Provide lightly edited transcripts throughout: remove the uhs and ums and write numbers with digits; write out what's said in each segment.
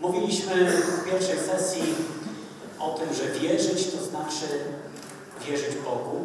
Mówiliśmy w pierwszej sesji o tym, że wierzyć to znaczy wierzyć Bogu.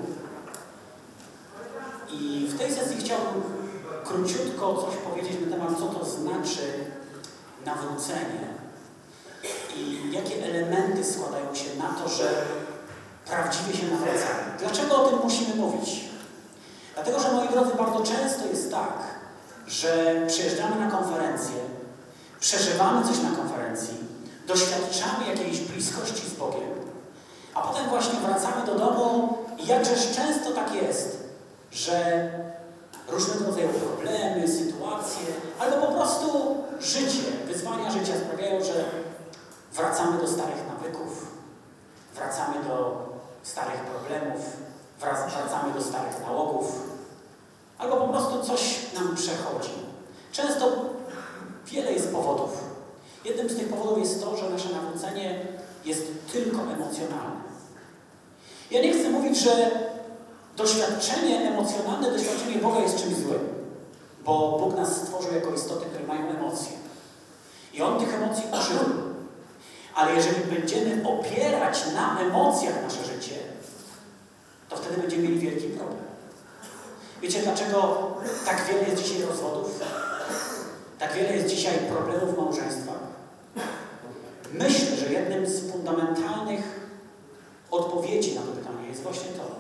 I w tej sesji chciałbym króciutko coś powiedzieć na temat, co to znaczy nawrócenie i jakie elementy składają się na to, że prawdziwie się nawracamy. Dlaczego o tym musimy mówić? Dlatego, że moi drodzy, bardzo często jest tak, że przyjeżdżamy na konferencję, przeżywamy coś na konferencji, doświadczamy jakiejś bliskości z Bogiem, a potem właśnie wracamy do domu i jakżeż często tak jest, że różnego rodzaju problemy, sytuacje, albo po prostu życie, wyzwania życia sprawiają, że wracamy do starych nawyków, wracamy do starych problemów, wracamy do starych nałogów, albo po prostu coś nam przechodzi. Często wiele jest powodów. Jednym z tych powodów jest to, że nasze nawrócenie jest tylko emocjonalne. Ja nie chcę mówić, że doświadczenie emocjonalne, doświadczenie Boga jest czymś złym, bo Bóg nas stworzył jako istoty, które mają emocje. I On tych emocji użył. Ale jeżeli będziemy opierać na emocjach nasze życie, to wtedy będziemy mieli wielki problem. Wiecie, dlaczego tak wiele jest dzisiaj rozwodów? Tak wiele jest dzisiaj problemów w małżeństwach? Myślę, że jednym z fundamentalnych odpowiedzi na to pytanie jest właśnie to.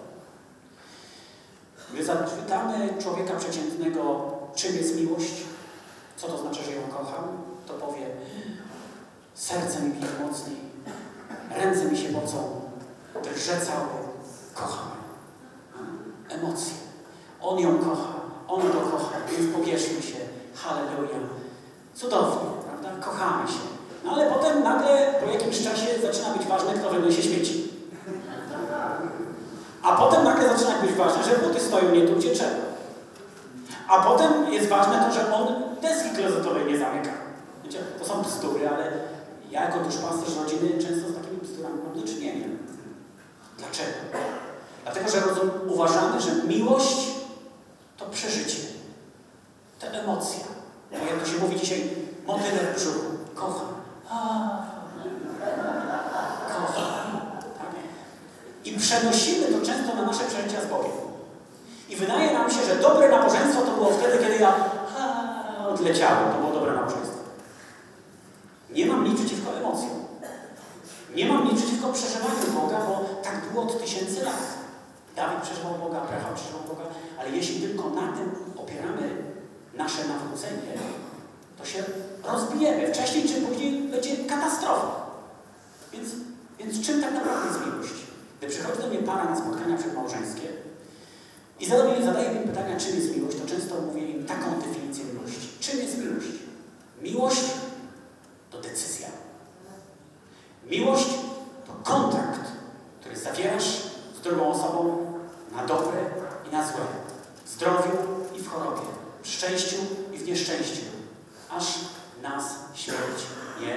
Gdy zapytamy człowieka przeciętnego, czym jest miłość, co to znaczy, że ją kocham, to powie: serce mi bije mocniej, ręce mi się pocą, drże cały, kocham. Emocje. On ją kocha, on go kocha, więc pobierzmy się. Halleluja. Cudownie, prawda? Kochamy się. No ale potem nagle po jakimś czasie zaczyna być ważne, kto wynosi śmieci. A potem nagle zaczyna być ważne, że buty stoją nie tu, gdzie trzeba. A potem jest ważne to, że on deski klozetowej nie zamyka. Wiecie, to są bzdury, ale ja jako duszpasterz rodziny często z takimi bzdurami mam do czynienia. Dlaczego? Dlatego, że uważamy, że miłość to przeżycie. To emocja. No jak to się mówi dzisiaj, motyle w brzuchu. Kocham. Kocham. Tak? I przenosimy to często na nasze przeżycia z Bogiem. I wydaje nam się, że dobre nabożeństwo to było wtedy, kiedy ja odleciałem. To było dobre nabożeństwo. Nie mam nic przeciwko emocjom. Nie mam nic przeciwko przeżywaniu Boga, bo tak było od tysięcy lat. Dawid przeżywał Boga, Abraham przeżywał Boga, ale jeśli tylko na tym opieramy nasze nawrócenie, to się rozbijemy. Wcześniej czy później będzie katastrofa. Więc czym tak naprawdę jest miłość? Gdy przychodzi do mnie para na spotkania przedmałżeńskie i zadaje mi pytania, czym jest miłość, to często mówię im taką definicję miłości. Czym jest miłość? Miłość to decyzja. Miłość to kontrakt, który zawierasz z drugą osobą na dobre i na złe, w zdrowiu i w chorobie, w szczęściu i w nieszczęściu, aż nas śmierć nie.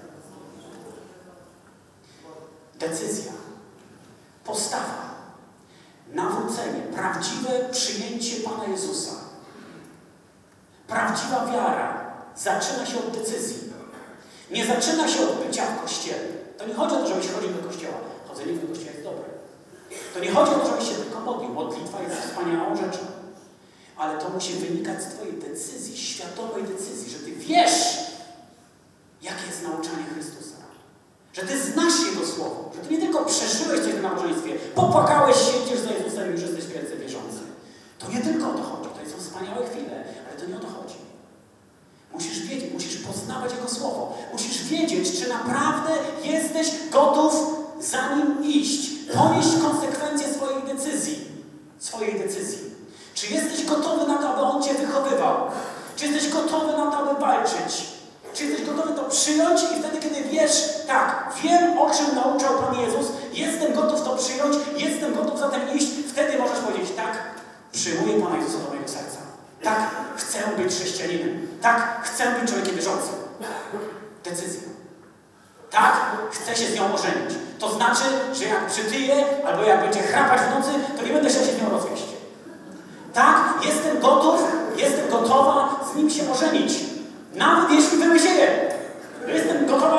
Decyzja, postawa, nawrócenie, prawdziwe przyjęcie Pana Jezusa. Prawdziwa wiara zaczyna się od decyzji. Nie zaczyna się od bycia w kościele. To nie chodzi o to, żebyś chodził do kościoła. Chodzenie do kościoła jest dobre. To nie chodzi o to, żebyś się tylko modlił. Modlitwa jest wspaniałą rzeczą. Ale to musi wynikać z Twojej decyzji, świadomej decyzji, że Ty wiesz, jakie jest nauczanie Chrystusa. Że Ty znasz Jego Słowo. Że Ty nie tylko przeżyłeś coś w nabożeństwie, popłakałeś się, idziesz za Jezusem i już jesteś wielce wierzący. To nie tylko o to chodzi. To są wspaniałe chwile, ale to nie o to chodzi. Musisz wiedzieć, musisz poznawać Jego Słowo. Musisz wiedzieć, czy naprawdę jesteś gotów za Nim iść. Ponieść konsekwencje swojej decyzji. Czy jesteś gotowy na to, aby On Cię wychowywał? Czy jesteś gotowy na to, aby walczyć? Czy jesteś gotowy to przyjąć i wtedy, kiedy wiesz, tak, wiem, o czym nauczał Pan Jezus, jestem gotów to przyjąć, jestem gotów za tym iść, wtedy możesz powiedzieć, tak, przyjmuję Pana Jezusa do mojego serca. Tak, chcę być chrześcijaninem. Tak, chcę być człowiekiem wierzącym. Decyzja. Tak, chcę się z nią ożenić. To znaczy, że jak przytyję, albo jak będzie chrapać w nocy, to nie będę chciał się z nią rozwieść. Tak, jestem gotów, jestem gotowa z nim się ożenić. Nawet jeśli wymysieję. Jestem gotowa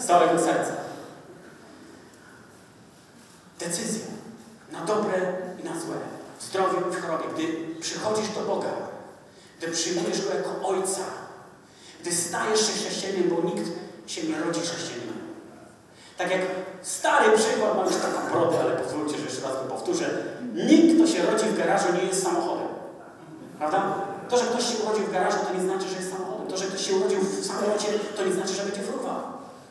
całego serca. Decyzja na dobre i na złe, w zdrowiu i w chorobie, gdy przychodzisz do Boga, gdy przyjmujesz Go jako Ojca, gdy stajesz się chrześcijaninem, bo nikt się nie rodzi chrześcijaninem. Tak jak stary przykład, mam już taką brodę, ale pozwólcie, że jeszcze raz go powtórzę. Nikt, kto się rodzi w garażu, nie jest samochodem. Prawda? To, że ktoś się urodził w garażu, to nie znaczy, że jest samochodem. To, że ktoś się urodził w samolocie, to nie znaczy, że będzie fruwał.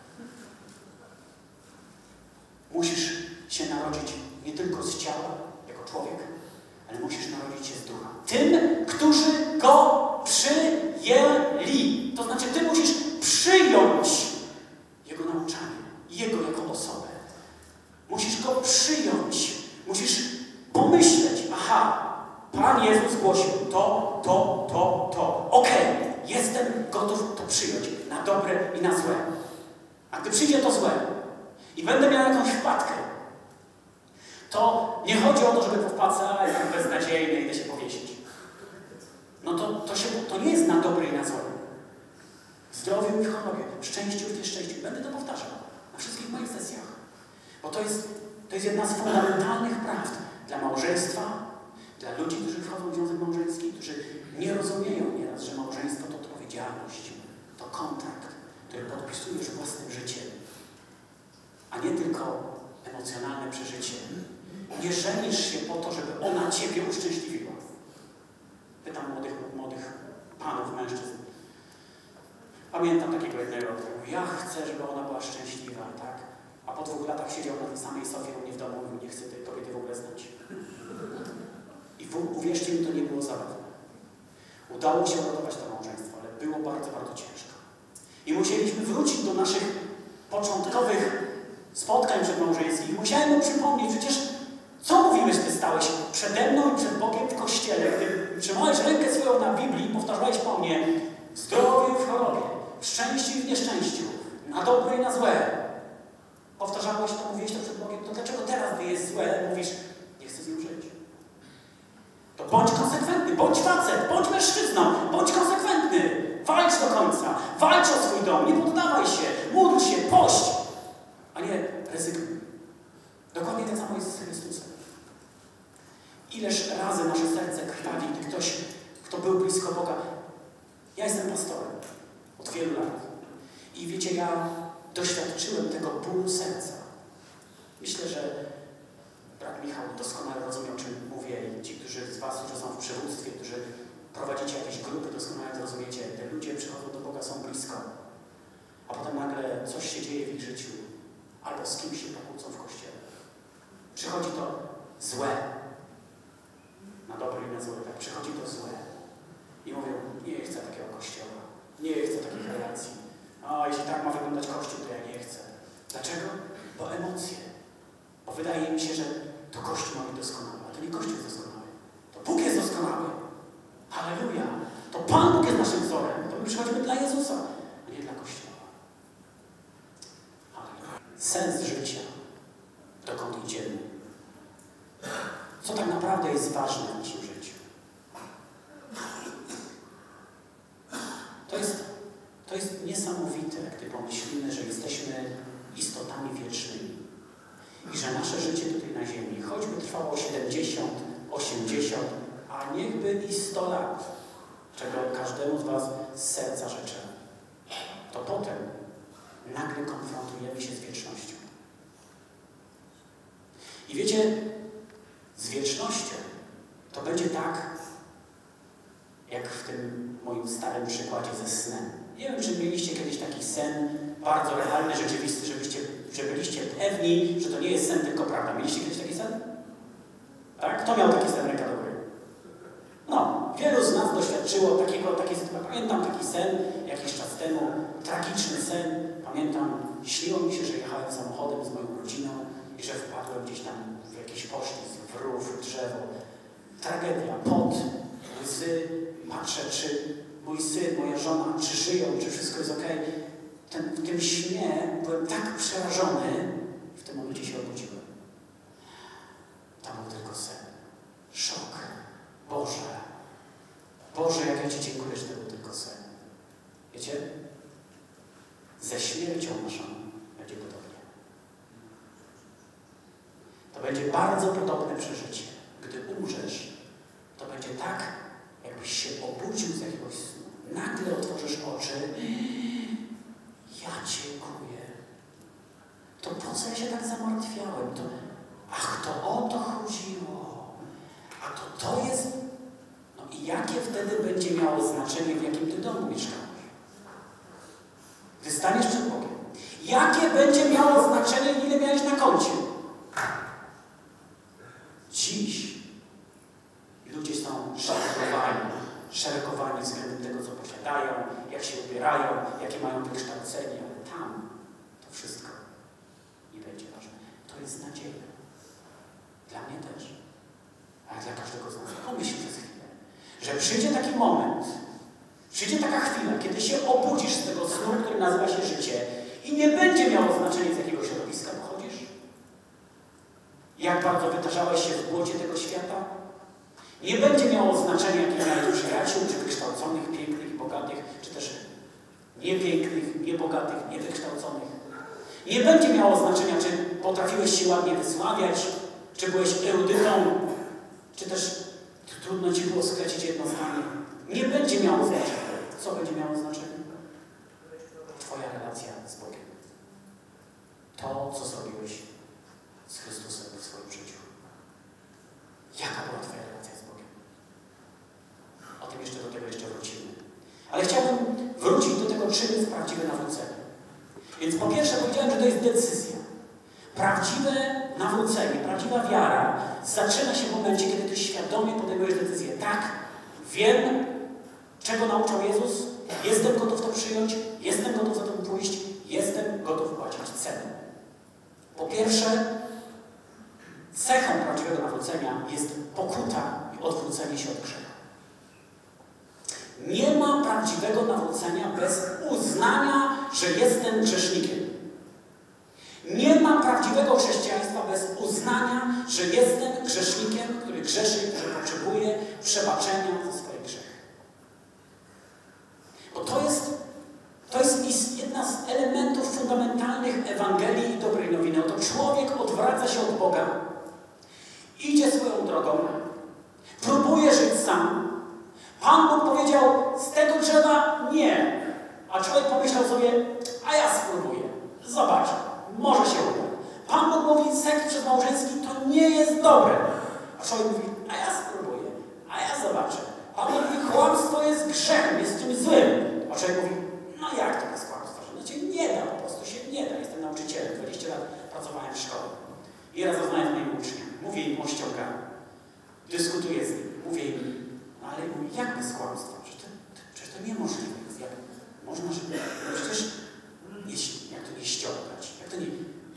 Musisz się narodzić nie tylko z ciała, jako człowiek, ale musisz narodzić się z ducha. Tym, którzy Go przyjęli. To znaczy, Ty musisz przyjąć Jego nauczanie, Jego jako osobę. Musisz Go przyjąć. Musisz pomyśleć, aha, Pan Jezus głosił to. Okej, jestem gotów to przyjąć na dobre i na złe. A gdy przyjdzie to złe i będę miał jakąś wpadkę, to nie chodzi o to, żeby po wpadce, a jestem beznadziejny, idę się powiesić. No to nie jest na dobre i na złe. W zdrowiu i w chorobie, w szczęściu i w nieszczęściu. Będę to powtarzał na wszystkich moich sesjach. Bo to jest jedna z fundamentalnych prawd dla małżeństwa, dla ludzi, którzy wchodzą w związek małżeński, którzy nie rozumieją nieraz, że małżeństwo to odpowiedzialność, to kontrakt, który podpisujesz własnym życiem, a nie tylko emocjonalne przeżycie. Nie żenisz się po to, żeby ona Ciebie uszczęśliwiła. Pytam młodych panów, mężczyzn. Pamiętam takiego jednego, który mówi, ja chcę, żeby ona była szczęśliwa, tak? A po 2 latach siedział na tej samej sofie u mnie w domu i mówił, nie chcę tej kobiety w ogóle znać. I uwierzcie mi, to nie było zabawne. Udało się uratować to małżeństwo, ale było bardzo, bardzo ciężko. I musieliśmy wrócić do naszych początkowych spotkań przedmałżeńskich. Musiałem mu przypomnieć, przecież co mówiłeś, Ty stałeś przede mną i przed Bogiem w kościele, gdy trzymałeś rękę swoją na Biblii i powtarzałeś po mnie w zdrowiu i w chorobie, w szczęściu i w nieszczęściu, na dobre i na złe. Powtarzałeś to, mówiłeś to przed Bogiem, to dlaczego teraz, gdy jest złe, mówisz, nie chcę z nią żyć? To bądź konsekwentny, bądź facet, bądź mężczyzną, bądź konsekwentny. Walcz do końca, walcz o swój dom, nie poddawaj się, módl się, pość, a nie rezygnuj. Dokładnie tak samo jest z Chrystusem. Ileż razy nasze serce krwawi, gdy ktoś, kto był blisko Boga. Ja jestem pastorem od wielu lat. I wiecie, ja doświadczyłem tego bólu serca. Myślę, że brat Michał doskonale rozumie, o czym mówię i ci, którzy z Was, którzy są w przywództwie, którzy prowadzicie jakieś grupy, doskonale to rozumiecie. Te ludzie przychodzą do Boga, są blisko, a potem nagle coś się dzieje w ich życiu albo z kimś się pokłócą w kościele. Przychodzi to złe. Na dobre i na złe. Tak, przychodzi to złe. I mówią, nie chcę takiego kościoła. Nie chcę takich relacji. A jeśli tak ma wyglądać kościół, to ja nie chcę. Dlaczego? Bo emocje. Bo wydaje mi się, że to kościół ma być doskonały. A to nie kościół jest doskonały. To Bóg jest doskonały. Halleluja. To Pan Bóg jest naszym wzorem. To my przychodzimy dla Jezusa, a nie dla kościoła. Halleluja. Sens życia. Dokąd idziemy? Co tak naprawdę jest ważne w naszym życiu? To jest niesamowite, gdy pomyślimy, że jesteśmy istotami wiecznymi i że nasze życie tutaj na ziemi, choćby trwało 70, 80, a niechby i 100 lat, czego każdemu z Was z serca życzę, to potem nagle konfrontujemy się z wiecznością. I wiecie, z wiecznością to będzie tak, jak w tym moim starym przykładzie ze snem. Nie wiem, czy mieliście kiedyś taki sen bardzo realny, rzeczywisty, że byliście pewni, że to nie jest sen, tylko prawda. Mieliście kiedyś taki sen? Tak? Kto miał taki sen, ręka do góry? No, wielu z nas doświadczyło takiej sytuacji. Pamiętam taki sen jakiś czas temu, tragiczny sen. Pamiętam, śniło mi się, że jechałem samochodem z moją rodziną i że wpadłem gdzieś tam w jakiś poślizg, w rów, w drzewo. Tragedia, pot, łzy. Patrzę, czy mój syn, moja żona, czy żyją, czy wszystko jest okej. W tym śnie byłem tak przerażony, w tym momencie się obudziłem. To był tylko sen. Szok. Boże, jak ja Ci dziękuję, że to był tylko sen. Wiecie? Ze śmiercią naszą będzie bardzo podobne przeżycie. Gdy umrzesz, to będzie tak, jakbyś się obudził z jakiegoś snu. Nagle otworzysz oczy. Ja dziękuję. To po co ja się tak zamartwiałem? To o to chodziło. A to jest... No i jakie wtedy będzie miało znaczenie, w jakim ty domu mieszkałeś? Gdy staniesz przed Bogiem. Jakie będzie miało znaczenie, ile miałeś na koncie? Dziś ludzie są szeregowani względem tego, co posiadają, jak się ubierają, jakie mają wykształcenie, ale tam to wszystko nie będzie ważne. To jest nadzieja. Dla mnie też. Ale dla każdego z nas. Pomyśl przez chwilę, że przyjdzie taki moment, przyjdzie taka chwila, kiedy się obudzisz z tego snu, który nazywa się życie i nie będzie miało znaczenia, z jakiego środowiska pochodzisz. Jak bardzo wytarzałeś się w błocie tego świata. Nie będzie miało znaczenia, jakie miałeś przyjaciół, czy wykształconych, pięknych i bogatych, czy też niepięknych, niebogatych, niewykształconych. Nie będzie miało znaczenia, czy potrafiłeś się ładnie wysławiać, czy byłeś erudytą, czy też trudno ci było sklecić jedno zdanie. Nie będzie miało znaczenia. Co będzie miało znaczenie? Twoja relacja z Bogiem. To, co zrobiłeś z Chrystusem w swoim życiu. Jaka była twoja relacja z Bogiem? O tym do tego jeszcze wrócimy. Ale chciałbym wrócić do tego, czym jest prawdziwe nawrócenie. Więc po pierwsze powiedziałem, że to jest decyzja. Prawdziwe nawrócenie, prawdziwa wiara zaczyna się w momencie, kiedy ty świadomie podejmujesz decyzję. Tak, wiem, czego nauczał Jezus, jestem gotów to przyjąć, jestem gotów za to pójść, jestem gotów płacić cenę. Po pierwsze, cechą prawdziwego nawrócenia jest pokuta i odwrócenie się od grzechu. Nie ma prawdziwego nawrócenia bez uznania, że jestem grzesznikiem. Nie ma prawdziwego chrześcijaństwa bez uznania, że jestem grzesznikiem, który grzeszy, który potrzebuje przebaczenia za swoje grzechy. Bo to jest jedna z elementów fundamentalnych Ewangelii i dobrej nowiny. Oto człowiek odwraca się od Boga, idzie swoją drogą, próbuje żyć sam. Pan Bóg powiedział, z tego drzewa nie. A człowiek pomyślał sobie, a ja spróbuję. Zobacz, może się uda. Pan Bóg mówi, seks przedmałżeński to nie jest dobre. A człowiek mówi, a ja spróbuję. A ja zobaczę. Pan Bóg mówi, kłamstwo jest grzechem, jest czymś złym. A człowiek mówi, no jak to jest kłamstwo? Że się nie da, po prostu się nie da. Jestem nauczycielem, 20 lat pracowałem w szkole. I raz rozmawiam z moim uczniem. Mówię im o ściąganiu. Dyskutuję z nim. Mówię im, no ale mówi, jak bez kłamstwa? Przecież to niemożliwe jest. Jak można, żeby... No przecież jak to nie ściągać? Jak to nie...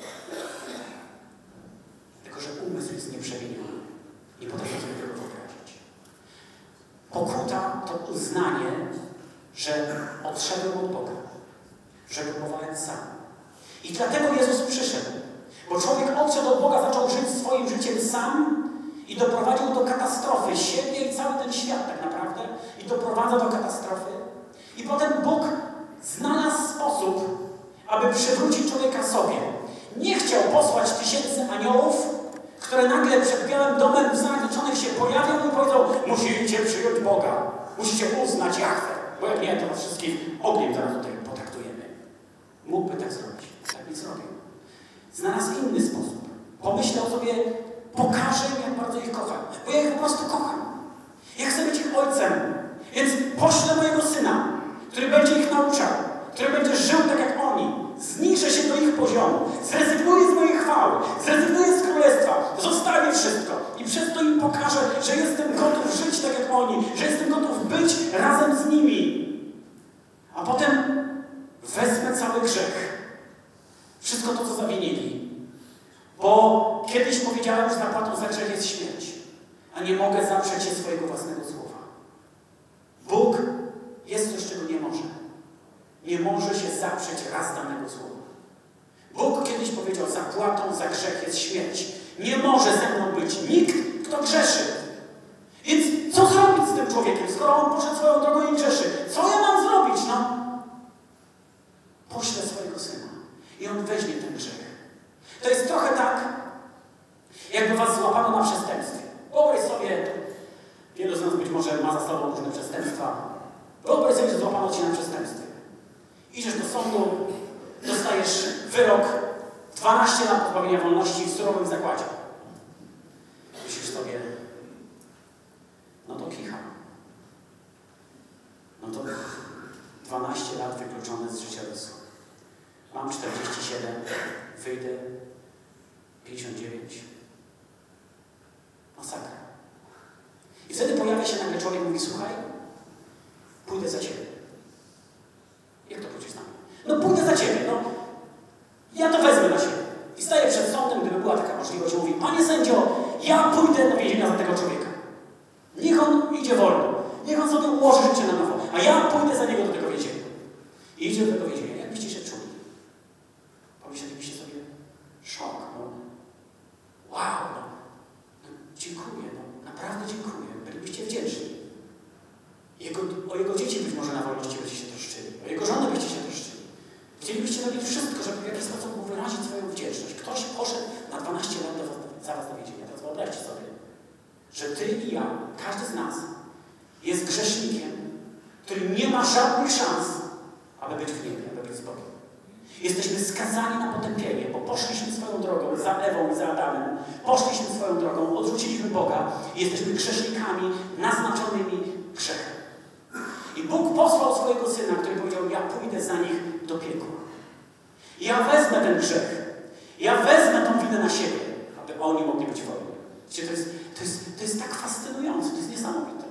Tylko, że umysł jest nieprzemieniony. Nie potrafię sobie tego wyobrazić. Pokuta to uznanie, że odszedłem od Boga. Że próbowałem sam. I dlatego Jezus przyszedł. Bo człowiek odszedł od Boga, zaczął żyć swoim życiem sam i doprowadził do katastrofy siebie i cały ten świat tak naprawdę. I doprowadza do katastrofy. I potem Bóg znalazł sposób, aby przywrócić człowieka sobie. Nie chciał posłać tysięcy aniołów, które nagle przed Białym Domem Zjednoczonych się pojawią i powiedzą, musicie przyjąć Boga, musicie uznać Jahwe, bo jak nie, to was wszystkich ogniem zaraz tutaj potraktujemy. Mógłby tak zrobić, tak nie zrobił. Znalazł inny sposób. Pomyślał sobie, pokażę im, jak bardzo ich kocham, bo ja ich po prostu kocham. Ja chcę być ich ojcem, więc poślę mojego syna, który będzie ich nauczał, który będzie żył tak jak oni. Zniżę się do ich poziomu, zrezygnuję z mojej chwały, zrezygnuję z królestwa, zostawię wszystko i przez to im pokażę, że jestem gotów żyć tak jak oni, że jestem gotów być razem z nimi. A potem wezmę cały grzech, wszystko to, co zawinili. Bo kiedyś powiedziałem, że zapłatą za grzech jest śmierć, a nie mogę zaprzeć się swojego własnego słowa. Bóg jest coś, czego nie może. Nie może się zaprzeć raz danego słowa. Bóg kiedyś powiedział, zapłatą za grzech jest śmierć. Nie może ze mną być nikt, kto grzeszy. Więc co zrobić z tym człowiekiem, skoro on poszedł swoją drogą i grzeszy? Co ja mam zrobić, no? Poślę swojego syna i on weźmie ten grzech. To jest trochę tak, jakby Idziesz do sądu, dostajesz wyrok 12 lat pozbawienia wolności w surowym zakładzie. Myślisz sobie, no to kicha. No to 12 lat wykluczone z życiorysu. Mam 47, wyjdę 59. Masakra. I wtedy pojawia się nagle człowiek i mówi, słuchaj, pójdę za ciebie. Jak to pójdziesz z nami? No pójdę za ciebie, no. Ja to wezmę na siebie. I staję przed sądem, gdyby była taka możliwość, mówi, panie sędzio, ja pójdę do więzienia za tego człowieka. Niech on idzie wolno. Niech on sobie ułoży życie na nowo. A ja pójdę za niego do tego więzienia. I idzie do tego więzienia. Jak byście się czuli? Pomyślelibyście sobie, szok, no. Wow, no. Dziękuję, no. Naprawdę dziękuję. Bylibyście wdzięczni. O jego dzieci być może na wolności byście się troszczyli. O jego żonę byście się troszczyli. Chcielibyście robić wszystko, żeby w jakiś sposób mu wyrazić swoją wdzięczność. Ktoś poszedł na 12 lat za was do więzienia. Teraz wyobraźcie sobie, że ty i ja, każdy z nas jest grzesznikiem, który nie ma żadnych szans, aby być w niebie, aby być z Bogiem. Jesteśmy skazani na potępienie, bo poszliśmy swoją drogą za Ewą i za Adamem. Poszliśmy swoją drogą, odrzuciliśmy Boga i jesteśmy grzesznikami naznaczonymi grzechem. I Bóg posłał swojego Syna, który powiedział, ja pójdę za nich do piekła. Ja wezmę ten grzech. Ja wezmę tą winę na siebie, aby oni mogli być wolni. Wiecie, to jest tak fascynujące, to jest niesamowite.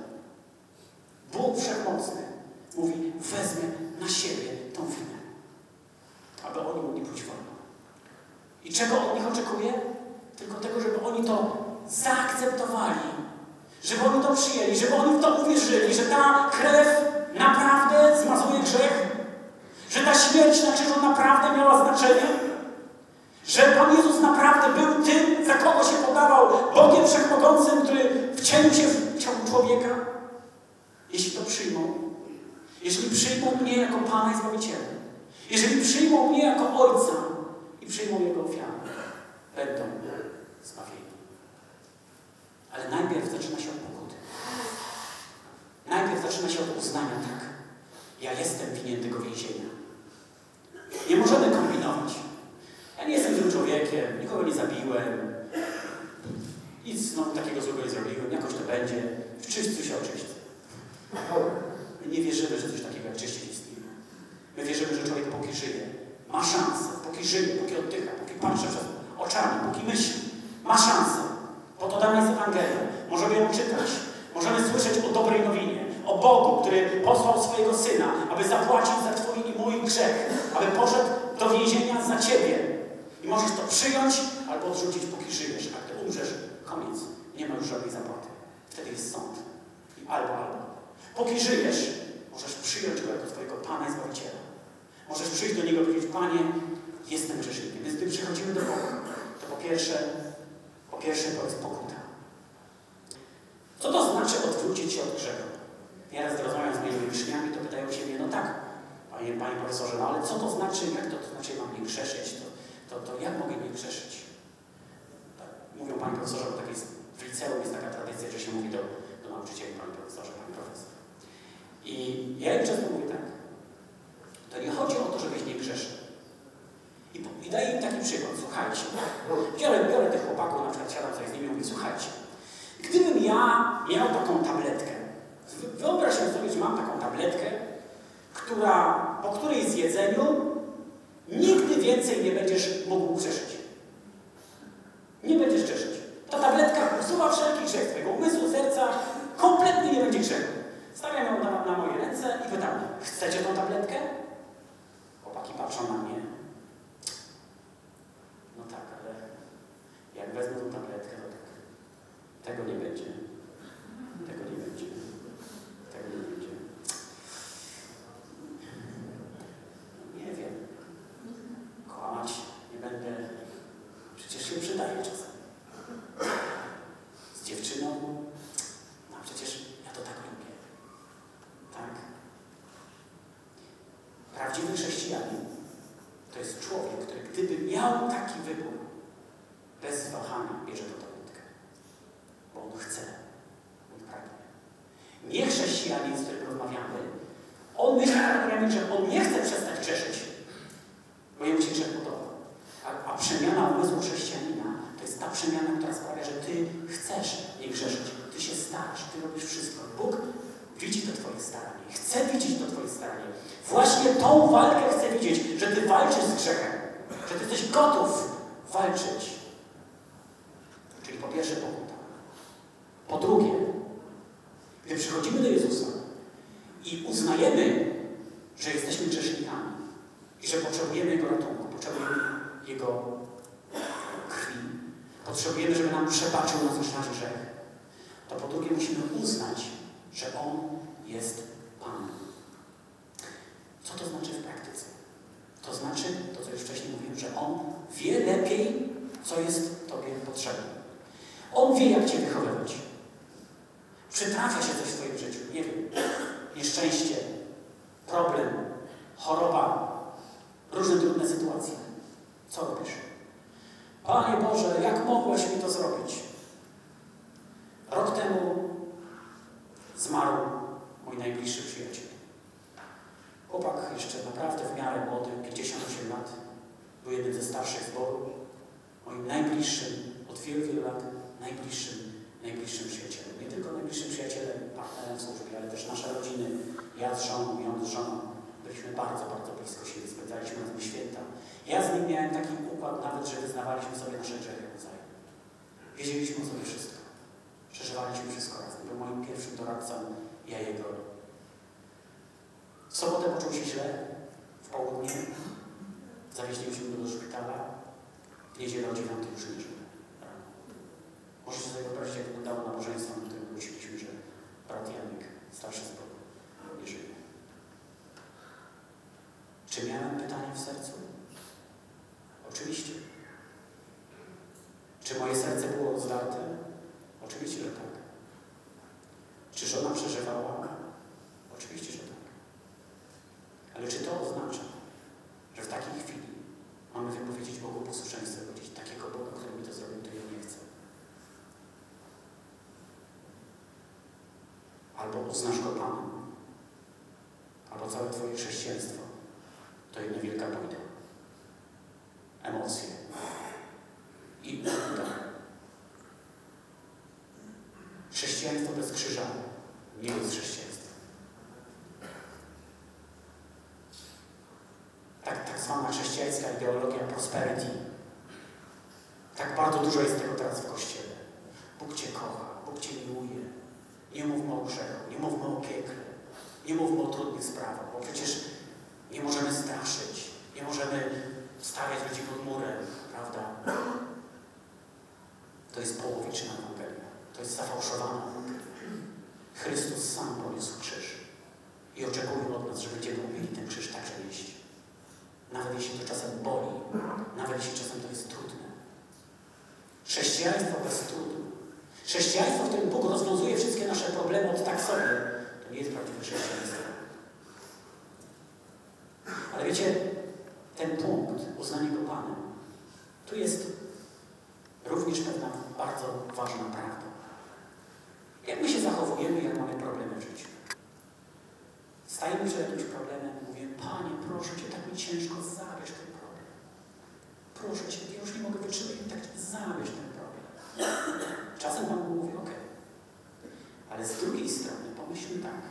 Bóg Wszechmocny mówi, wezmę na siebie tą winę, aby oni mogli być wolni. I czego od nich oczekuje? Tylko tego, żeby oni to zaakceptowali, żeby oni to przyjęli, żeby oni w to uwierzyli, że ta krew naprawdę zmazuje grzech, że ta śmierć na krzyżu naprawdę miała znaczenie, że Pan Jezus naprawdę był tym, za kogo się podawał, Bogiem Wszechmogącym, który wcielił się w ciało człowieka. Jeśli to przyjmą, jeżeli przyjmą mnie jako Pana i Zbawiciela, jeżeli przyjmą mnie jako Ojca i przyjmą Jego ofiarę, będą zbawieni. Ale najpierw zaczyna się od pokuty. Najpierw zaczyna się od uznania, tak, ja jestem winien tego więzienia. Nie możemy kombinować. Ja nie jestem złym człowiekiem, nikogo nie zabiłem, nic znowu takiego złego nie zrobiłem, jakoś to będzie, w czyśćcu się oczyśćcu. My nie wierzymy, że coś takiego jak czyścić istnieje. My wierzymy, że człowiek póki żyje, ma szansę, póki żyje, póki oddycha, póki patrzy przed oczami, póki myśli, ma szansę. Po to dana jest Ewangelia. Możemy ją czytać. Możemy słyszeć o dobrej nowinie, o Bogu, który posłał swojego Syna, aby zapłacił za Twój i mój grzech, aby poszedł do więzienia za Ciebie. I możesz to przyjąć albo odrzucić, póki żyjesz. A gdy umrzesz, koniec. Nie ma już żadnej zapłaty. Wtedy jest sąd. I albo. Póki żyjesz, możesz przyjąć Go jako Twojego Pana i Zbawiciela. Możesz przyjść do Niego i powiedzieć, Panie, jestem grzesznikiem. Więc gdy przychodzimy do Boga, to po pierwsze to jest pokuta. Co to znaczy odwrócić się od grzechu? Ja raz rozmawiam z moimi uczniami, to pytają się mnie, no tak, panie profesorze, no ale co to znaczy, jak to znaczy mam nie grzeszyć, to jak mogę nie grzeszyć? Tak, mówią, panie profesorze, bo tak jest, w liceum jest taka tradycja, że się mówi do nauczycieli, panie profesorze, panie profesor. I ja im często mówię tak, to nie chodzi o to, żebyś nie grzeszył. I daję im taki przykład, słuchajcie, biorę tych chłopaków, na przykład siadam sobie z nimi i mówię, słuchajcie, gdybym ja miał taką tabletkę, wyobraź sobie, że mam taką tabletkę, po której zjedzeniu nigdy więcej nie będziesz mógł grzeszyć. Nie będziesz grzeszyć. Ta tabletka usuwa wszelki grzech twojego umysłu, serca, kompletnie nie będzie grzechu. Stawiam ją na moje ręce i pytam, chcecie tą tabletkę? Chłopaki patrzą na mnie. No tak, ale jak wezmę tą tabletkę, to tak. Tego nie będzie. Tego nie będzie. Tego nie będzie. Nie wiem. Kłamać nie będę. Przecież się przydaje czasem. Z dziewczyną? No przecież ja to tak lubię. Tak? Prawdziwy chrześcijanin to jest człowiek, który gdyby miał taki wybór, bez wahania bierze tę tabletkę. Bo on chce. On pragnie. Nie chrześcijanin, z którym rozmawiamy, On myśli kategoriami, że on nie chce przestać grzeszyć, bo jemu się grzech podoba. A przemiana umysłu chrześcijanina to jest ta przemiana, która sprawia, że ty chcesz nie grzeszyć. Ty się starasz, ty robisz wszystko. Bóg widzi to twoje staranie. Chce widzieć to twoje staranie. Właśnie tą walkę chce widzieć, że ty walczysz z grzechem. Że ty jesteś gotów walczyć. Czyli po pierwsze pokuta. Po drugie, gdy przychodzimy do Jezusa i uznajemy, że jesteśmy grzesznikami i że potrzebujemy Jego ratunku, potrzebujemy Jego krwi, potrzebujemy, żeby nam przebaczył nasz grzech, to po drugie musimy uznać, że On jest Panem. Co to znaczy w praktyce? To znaczy, to co już wcześniej mówiłem, że On wie lepiej, co jest Tobie potrzebne. On wie, jak Cię wychowywać. Przytrafia się coś w Twoim życiu, nie wiem, nieszczęście, problem, choroba, różne trudne sytuacje. Co robisz? Panie Boże, jak mogłeś mi to zrobić? Rok temu zmarł mój najbliższy przyjaciel. Chłopak jeszcze naprawdę w miarę młody, 58 lat. Był jednym ze starszych zborów. Moim najbliższym, od wielu, wielu lat, najbliższym przyjacielem. Nie tylko najbliższym przyjacielem, partnerem w służbie, ale też nasze rodziny. Ja z żoną i on z żoną. Byliśmy bardzo, bardzo blisko siebie. Spędzaliśmy razem święta. Ja z nim miałem taki układ nawet, że wyznawaliśmy sobie nasze grzechy nawzajem. Wiedzieliśmy o sobie wszystko. Przeżywaliśmy wszystko razem. Był moim pierwszym doradcą, ja jego. W sobotę poczuł się źle, w południe. Zawieźliśmy go do szpitala. W niedzielę o 9 już nie żył. Możecie sobie wyobrazić, jak wyglądało nabożeństwo, na którym głosiliśmy, że brat Janek, starszy z Bogu, nie żyje. Czy miałem pytanie w sercu? Oczywiście. Czy moje serce było zdarte? Oczywiście, że tak. Czy żona przeżywała? Oczywiście, że tak. Ale czy to oznacza, że w takiej chwili mamy wypowiedzieć Bogu posłuszeństwo, powiedzieć takiego Boga, który mi to zrobił, to ja nie chcę. Albo uznasz Go Panem, albo całe Twoje chrześcijaństwo to jedna wielka bójda. Emocje i uda. Chrześcijaństwo bez krzyża nie jest chrześcijaństwem. Tak zwana chrześcijańska ideologia prosperity. Tak bardzo dużo jest tego teraz w Kościele. Bóg Cię kocha, Bóg Cię miłuje. Nie mówmy o grzechu, nie mówmy o piekle, nie mówmy o trudnych sprawach, bo przecież nie możemy straszyć, nie możemy stawiać ludzi pod murem, prawda? To jest połowiczna Ewangelia, to jest zafałszowana Ewangelia. Chrystus sam poniósł krzyż i oczekuje od nas, że będziemy umieli ten krzyż także nieść. Nawet jeśli to czasem boli, nawet jeśli czasem to jest trudne. Chrześcijaństwo bez trudu. Chrześcijaństwo, w którym Bóg rozwiązuje wszystkie nasze problemy od tak sobie, to nie jest prawdziwe chrześcijaństwo. Ale wiecie, ten punkt, uznanie Go Panem, tu jest również pewna bardzo ważna prawda. Jak my się zachowujemy, jak mamy problemy w życiu? Stajemy przed jakimś problemem i mówię, Panie, proszę Cię, tak mi ciężko, zabierz ten problem. Proszę Cię, ja już nie mogę wytrzymać, tak zabierz ten problem. Czasem Pan Bóg mówi, okej. Ale z drugiej strony pomyślmy tak.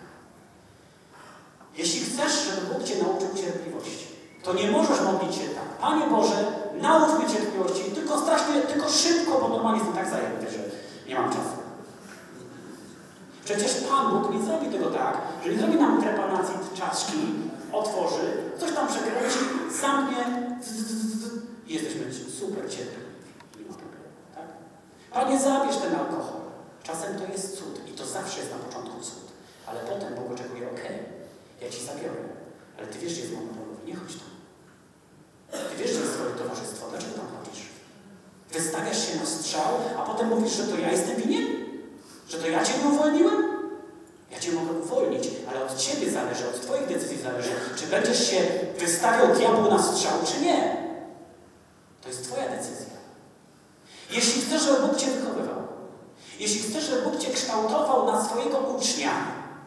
Jeśli chcesz, żeby Bóg Cię nauczył cierpliwości, to nie możesz modlić się tak. Panie Boże, naucz mnie cierpliwości, tylko strasznie, tylko szybko, bo normalnie jestem tak zajęty, że nie mam czasu. Przecież Pan Bóg nie zrobi tego tak, że nie zrobi nam trepanacji czaszki, otworzy, coś tam przekręci, zamknie i jesteśmy super cierpliwi. Nie ma problemu, tak? Panie, zabierz ten alkohol. Czasem to jest cud i to zawsze jest na początku cud. Ale potem Bóg oczekuje, okej, ja Ci zabiorę, ale Ty wiesz, że jest monopolowy, nie chodź tam. Ty wiesz, że jest Twoje towarzystwo, dlaczego tam chodzisz? Wystawiasz się na strzał, a potem mówisz, że to ja jestem winien? Że to ja Cię nie uwolniłem? Ja Cię mogę uwolnić, ale od Ciebie zależy, od Twoich decyzji zależy, czy będziesz się wystawiał diabłu na strzał, czy nie. To jest Twoja decyzja. Jeśli chcesz, żeby Bóg Cię wychowywał, jeśli chcesz, żeby Bóg Cię kształtował na swojego ucznia,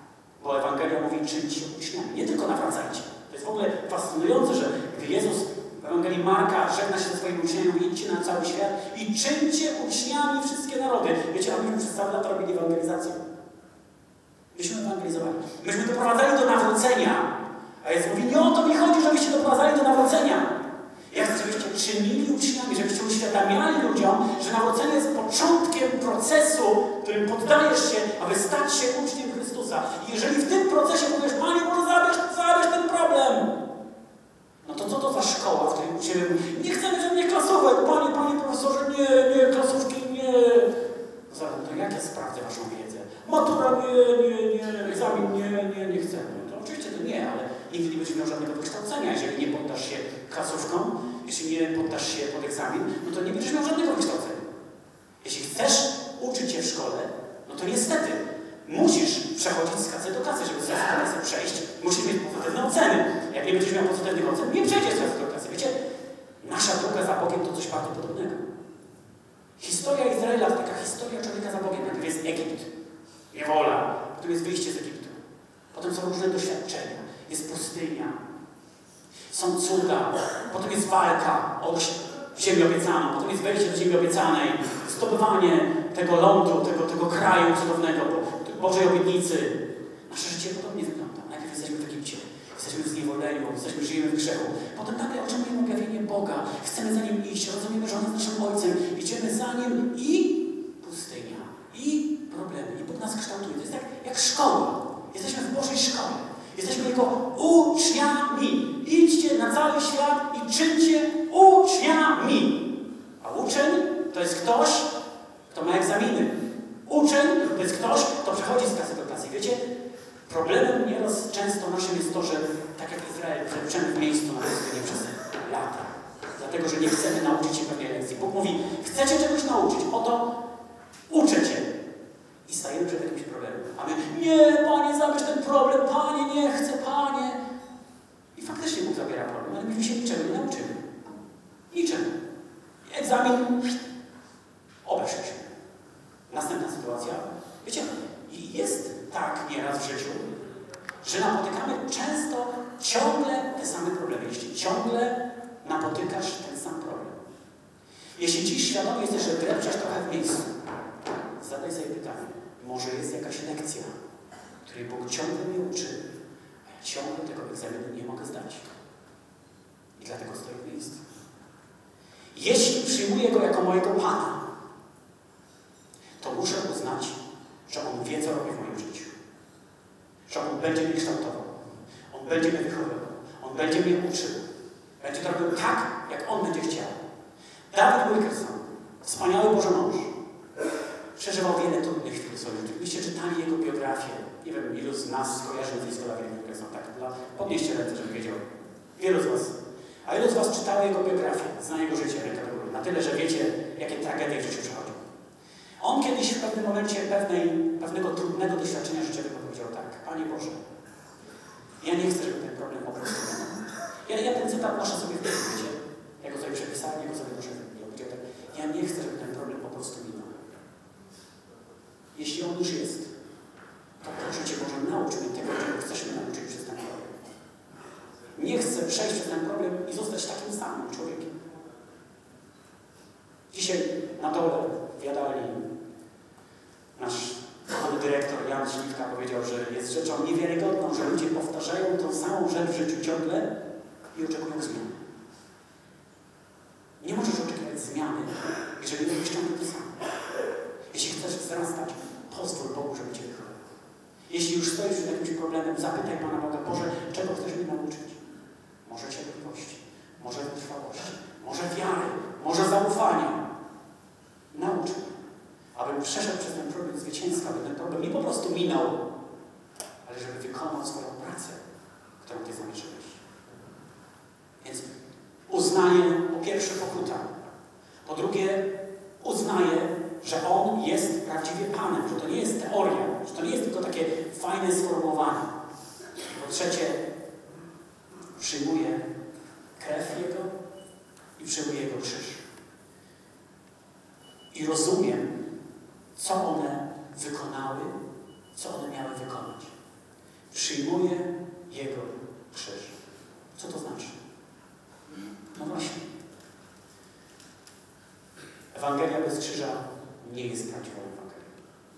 Bo Ewangelia mówi, czyńcie uczniami, nie tylko nawracajcie. To jest w ogóle fascynujące, że gdy Jezus w Ewangelii Marka żegna się ze swoimi uczniami, mówi, idźcie na cały świat i czyńcie uczniami wszystkie narody. Wiecie, a myśmy przez całe lata robili ewangelizację. Myśmy ewangelizowali. Myśmy doprowadzali do nawrócenia. A Jezus mówi, nie o to mi chodzi, żebyście doprowadzali do nawrócenia. Ja chcę, żebyście czynili uczniami, żebyście uświadamiali ludziom, że nawrócenie jest początkiem procesu, którym poddajesz się, aby stać się uczniem Chrystusa. I jeżeli w tym procesie powiesz, Panie Boże, zabierz ten problem, no to co to za szkoła, w której uczniowie mówią, nie chcemy żadnych klasówek, Panie profesorze, nie, klasówki, nie. To jak ja sprawdzę waszą wiedzę? Matura, nie, egzamin, nie chcemy. To oczywiście to nie, ale nigdy nie będziesz miał żadnego wykształcenia, jeżeli nie poddasz się klasówkom, jeśli nie poddasz się pod egzamin, no to nie będziesz miał żadnego wykształcenia. Jeśli chcesz uczyć się w szkole, no to niestety musisz przechodzić z klasy do klasy, żeby z klasy przejść, musisz mieć pozytywne oceny. Jak nie będziesz miał pozytywnych ocen, nie przejdziesz z klasy do klasy. Wiecie, nasza droga za Bogiem to coś bardzo podobnego. Historia Izraela to taka historia człowieka za Bogiem. Najpierw jest Egipt, niewola, potem jest wyjście z Egiptu. Potem są różne doświadczenia. Jest pustynia, są cuda, potem jest walka o ziemię obiecaną, potem jest wejście do ziemi obiecanej, zdobywanie tego lądu, tego kraju cudownego, Bożej obietnicy. Nasze życie podobnie wygląda. Najpierw jesteśmy w Egipcie, jesteśmy w zniewoleniu, żyjemy w grzechu. Potem nagle otrzymujemy objawienie Boga, chcemy za Nim iść, rozumiemy, że On jest naszym Ojcem, idziemy za Nim i pustynia, i problemy. I Bóg nas kształtuje. To jest tak jak szkoła. Jesteśmy w Bożej szkole. Jesteśmy Jego uczniami. Idźcie na cały świat i czyńcie uczniami. A uczeń to jest ktoś, kto ma egzaminy. Uczeń to jest ktoś, kto przechodzi z klasy do klasy. Wiecie, problemem nieraz często naszym jest to, że tak jak Izrael, uczymy w miejscu na pustyni przez lata. Dlatego, że nie chcemy nauczyć się pewnej lekcji. Bóg mówi, chcecie czegoś nauczyć, oto uczę cię. I stajemy przed jakimś problemem. A my, nie, Panie, zabierz ten problem, Panie, nie chcę, Panie. I faktycznie Bóg zabiera problem, ale myśmy się niczego nie nauczyli. Niczego. Egzamin obeszł się. Następna sytuacja. Wiecie, jest tak nieraz w życiu, że napotykamy często ciągle te same problemy. Jeśli ciągle napotykasz ten sam problem. Jeśli dziś świadomy jesteś, że drepczesz trochę w miejscu, zadaj sobie pytanie, może jest jakaś lekcja, której Bóg ciągle mnie uczy, a ja ciągle tego egzaminu nie mogę zdać. I dlatego stoję w miejscu. Jeśli przyjmuję Go jako mojego Pana, to muszę uznać, że On wie, co robi w moim życiu. Że On będzie mnie kształtował. On będzie mnie wychowywał. On będzie mnie uczył. Będzie to robił tak, jak On będzie chciał. David Wilkerson, wspaniały Boży mąż, przeżywał wiele trudnych chwil w swoim życiu. Gdybyście czytali jego biografię, nie wiem, ilu z nas skojarzy nazwisko Davida Wilkersona, tak? Podnieście ręce, żebym wiedział. Wielu z was. A ilu z was czytało jego biografię, zna jego życie, na tyle, że wiecie, jakie tragedie w życiu przechodził. On kiedyś w pewnym momencie pewnego trudnego doświadczenia życiowego powiedział tak, Panie Boże, ja nie chcę, żeby ten problem po prostu minął. Ja ten cytat noszę sobie w Biblii, wiecie? Ja go sobie przepisałem, ja go sobie noszę w Biblii. Powiedział tak, ja nie chcę, żeby ten problem po prostu minął. Jeśli on już jest, to proszę Cię Boże, naucz mnie tego, czego chcesz mnie nauczyć przez ten problem. Nie chcę przejść przez ten problem i zostać takim samym człowiekiem. Dzisiaj na dole w jadalni nasz kochany dyrektor Jan Śliwka powiedział, że jest rzeczą niewiarygodną, że ludzie powtarzają tą samą rzecz w życiu ciągle i oczekują zmiany. Nie możesz oczekiwać zmiany, jeżeli robisz ciągle to samo. Jeśli chcesz wzrastać, pozwól Bogu, żeby Cię wychował. Jeśli już stoisz przed jakimś problemem, zapytaj Pana Boga, Boże, czego chcesz mnie nauczyć? Może cierpliwości, może wytrwałości, może wiary, może zaufania. Naucz mnie, abym przeszedł przez ten problem zwycięsko, aby ten problem nie po prostu minął, ale żeby wykonał swoją pracę, którą Ty zamierzyłeś. Więc uznaję, po pierwsze, pokuta. Po drugie, uznaję, że On jest prawdziwie Panem, że to nie jest teoria, że to nie jest tylko takie fajne sformułowanie. Po trzecie, przyjmuję krew Jego i przyjmuję Jego krzyż. I rozumiem, co one wykonały, co one miały wykonać. Przyjmuję Jego krzyż. Co to znaczy? No właśnie. Ewangelia bez krzyża nie jest prawdziwą Ewangelią.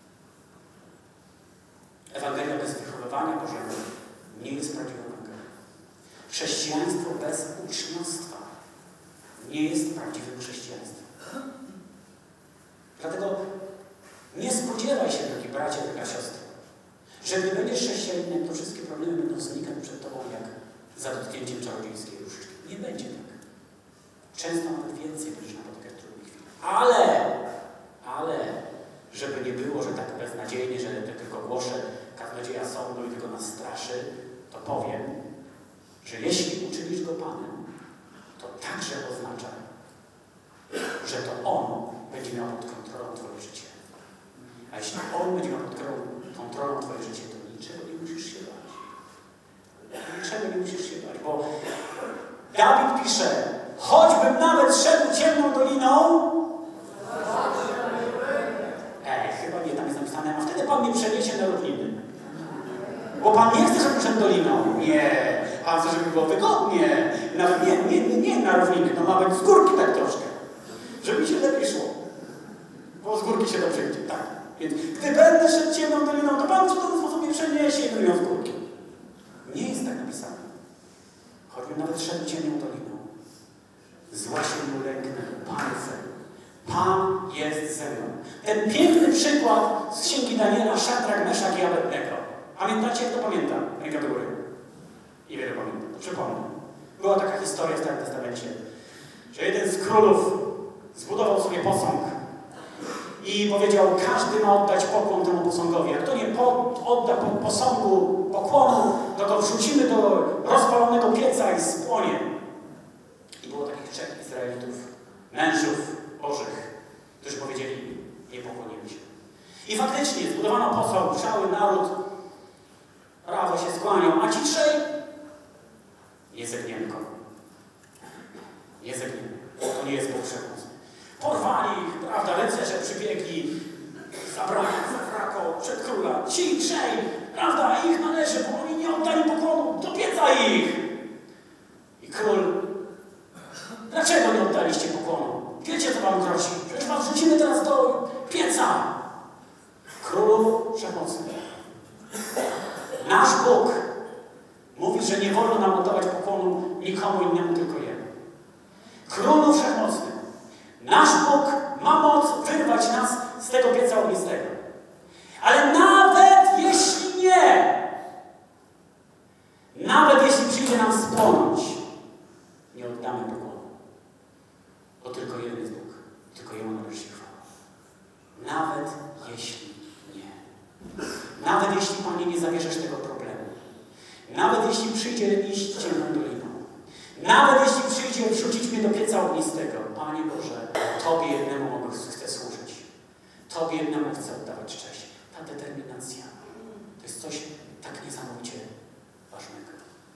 Ewangelia bez wychowywania Bożego nie jest prawdziwą Ewangelią. Chrześcijaństwo bez uczniostwa nie jest prawdziwym chrześcijaństwem. Dlatego nie spodziewaj się, drogi bracia, droga siostra, że gdy będziesz chrześcijaninem, to wszystkie problemy będą znikać przed tobą jak za dotknięciem czarodziejskiej różdżki. Nie będzie tak. Często nawet więcej będziesz napotykać trudnych chwil. Ale, żeby nie było, że tak beznadziejnie, że tylko głoszę kaznodzieja sądu i tylko nas straszy, to powiem, że jeśli uczynisz Go Panem, to także oznacza, że to On będzie miał pod kontrolą Twoje życie. A jeśli On będzie miał pod kontrolą Twoje życie, to niczego nie musisz się bać. Niczego nie musisz się bać, bo Dawid pisze, choćbym nawet szedł ciemną doliną, chyba nie, tam jest napisane, a wtedy Pan mnie przeniesie na równiny. Bo Pan nie chce, żebym szedł doliną. Nie. Pan chce, żeby było wygodnie. Nawet nie na równiny. No ma być z górki tak troszkę. Żeby mi się lepiej szło. Bo z górki się dobrze idzie. Tak. Więc gdy będę szedł ciemną doliną, to Pan w ten sposób mnie przeniesie i będę miał z górki. Nie jest tak napisane. Choćbym nawet szedł ciemną doliną. Zła się mu lęknę. Pan jest ze mną. Pan jest ze mną. Ten piękny przykład z Księgi Daniela, Szadrak, Meszak i Abednego. Pamiętacie? Kto pamięta? Ręka do góry. I wiele pamiętam. Przypomnę. Była taka historia w Starym Testamencie, że jeden z królów zbudował sobie posąg i powiedział, każdy ma oddać pokłon temu posągowi. A kto nie odda posągu pokłonu, to go wrzucimy do rozpalonego pieca i spłonie. I było takich 3 Izraelitów, mężów Bożych, którzy powiedzieli, nie pokłonimy się. I faktycznie zbudowano posąg, cały naród prawo się skłaniał, a ci 3 nie zegniemy go. Nie zegniemy. To nie jest Bóg Wszechmocny. Porwali ich, prawda, rycerze przybiegli, zabrali za przed króla. Ci 3, prawda, ich należy, bo oni nie oddali pokłonu, do pieca ich. I król, dlaczego nie oddaliście pokłonu? Wiecie, co wam grozi? Przecież was wrzucimy teraz do pieca. Królu Wszechmocny. Nasz Bóg mówi, że nie wolno nam oddawać pokłonu nikomu innemu, tylko Jemu. Królu Wszechmocny. Nasz Bóg ma moc wyrwać nas z tego pieca ognistego. Ale nawet jeśli nie, nawet jeśli przyjdzie nam spłonąć, nie oddamy pokłonu. Bo tylko jeden jest Bóg. Tylko Jemu należy się chwała. Nawet jeśli nie. Nawet jeśli, Panie, nie zabierzesz tego problemu. Nawet jeśli przyjdzie iść ciemną doliną. Nawet jeśli przyjdzie wrzucić mnie do pieca ognistego. Panie Boże, Tobie jednemu chcę służyć. Tobie jednemu chcę oddawać cześć. Ta determinacja to jest coś tak niesamowicie ważnego.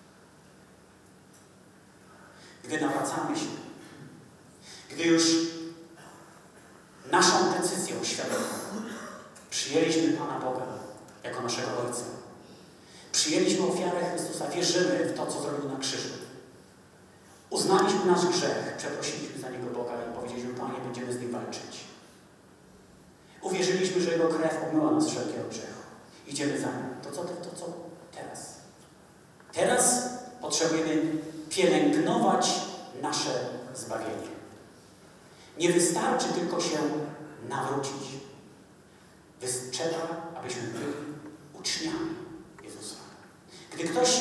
Gdy nawracamy się, gdy już naszą decyzją świadomą przyjęliśmy Pana Boga jako naszego Ojca, przyjęliśmy ofiarę Chrystusa, wierzymy w to, co zrobił na krzyżu, uznaliśmy nasz grzech, przeprosiliśmy za niego Boga i powiedzieliśmy, Panie, będziemy z nim walczyć. Uwierzyliśmy, że Jego krew obmyła nas wszelkiego grzechu. Idziemy za nim. To co teraz? Teraz potrzebujemy pielęgnować nasze zbawienie. Nie wystarczy tylko się nawrócić. Trzeba, abyśmy byli uczniami Jezusa. Gdy ktoś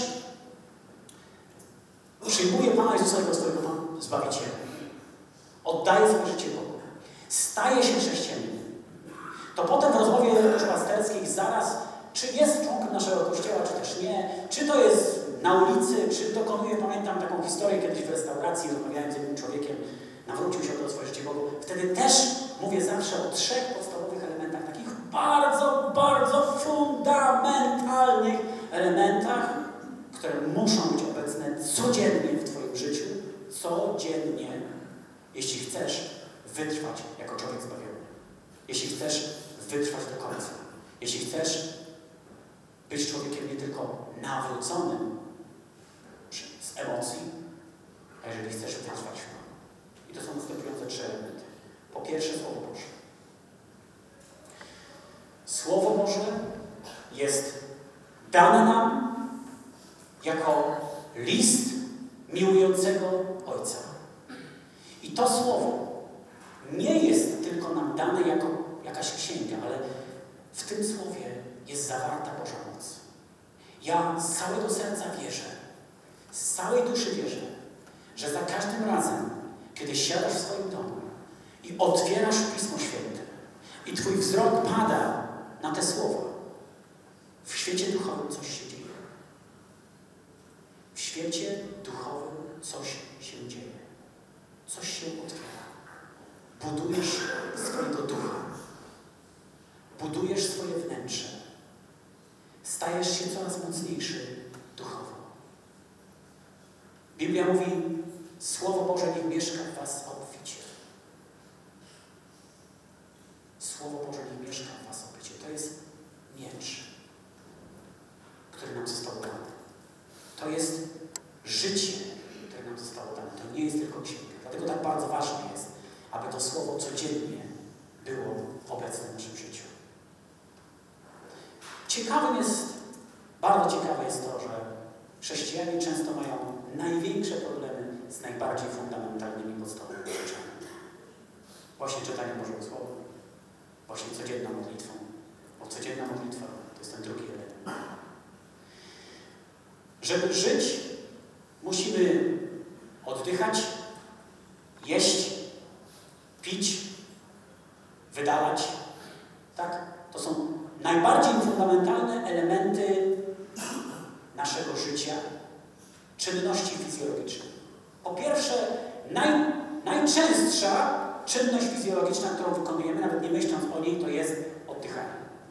przyjmuje Pana Jezusa jako swojego Zbawiciela, oddaje swoje życie Bogu, staje się chrześcijaninem, to potem w rozmowie duszpasterskiej zaraz, czy jest członkiem naszego Kościoła, czy też nie, czy to jest na ulicy, czy dokonuje, pamiętam taką historię kiedyś w restauracji, rozmawiając z jednym człowiekiem, nawrócił się do swoje życie Bogu. Wtedy też mówię zawsze o 3 podstawowych elementach, takich bardzo, bardzo fundamentalnych elementach, które muszą być obecne codziennie w Twoim życiu, codziennie, jeśli chcesz wytrwać jako człowiek zbawiony. Jeśli chcesz wytrwać do końca. Jeśli chcesz być człowiekiem nie tylko nawróconym z emocji, a jeżeli chcesz wytrwać w Panu. I to są następujące 3 elementy. Po pierwsze, Słowo Boże. Słowo Boże jest dane nam jako list miłującego Ojca. I to Słowo nie jest tylko nam dane jako jakaś księga, ale w tym Słowie jest zawarta Boża moc. Ja z całego serca wierzę, z całej duszy wierzę, że za każdym razem, kiedy siadasz w swoim domu i otwierasz Pismo Święte i Twój wzrok pada na te słowa, w świecie duchowym coś się dzieje. W świecie duchowym coś się dzieje. Coś się otwiera. Budujesz swojego ducha. Budujesz swoje wnętrze. Stajesz się coraz mocniejszy duchowo. Biblia mówi, Słowo Boże niech mieszka w was obficie. Słowo Boże niech mieszka w was obficie. To jest miecz, który nam został dany. To jest życie, które nam zostało dane. To nie jest tylko księga. Dlatego tak bardzo ważne jest, aby to Słowo codziennie było obecne w naszym życiu. Bardzo ciekawe jest to, że chrześcijanie często mają największe problemy z najbardziej fundamentalnymi podstawowymi rzeczami. Właśnie czytaniem Bożego Słowa, właśnie codzienną modlitwą. Bo codzienna modlitwa to jest ten drugi element. Żeby żyć, musimy oddychać, jeść, pić, wydalać. Tak? To są najbardziej fundamentalne elementy naszego życia, czynności fizjologicznej. Po pierwsze, najczęstsza czynność fizjologiczna, którą wykonujemy, nawet nie myśląc o niej, to jest oddychanie.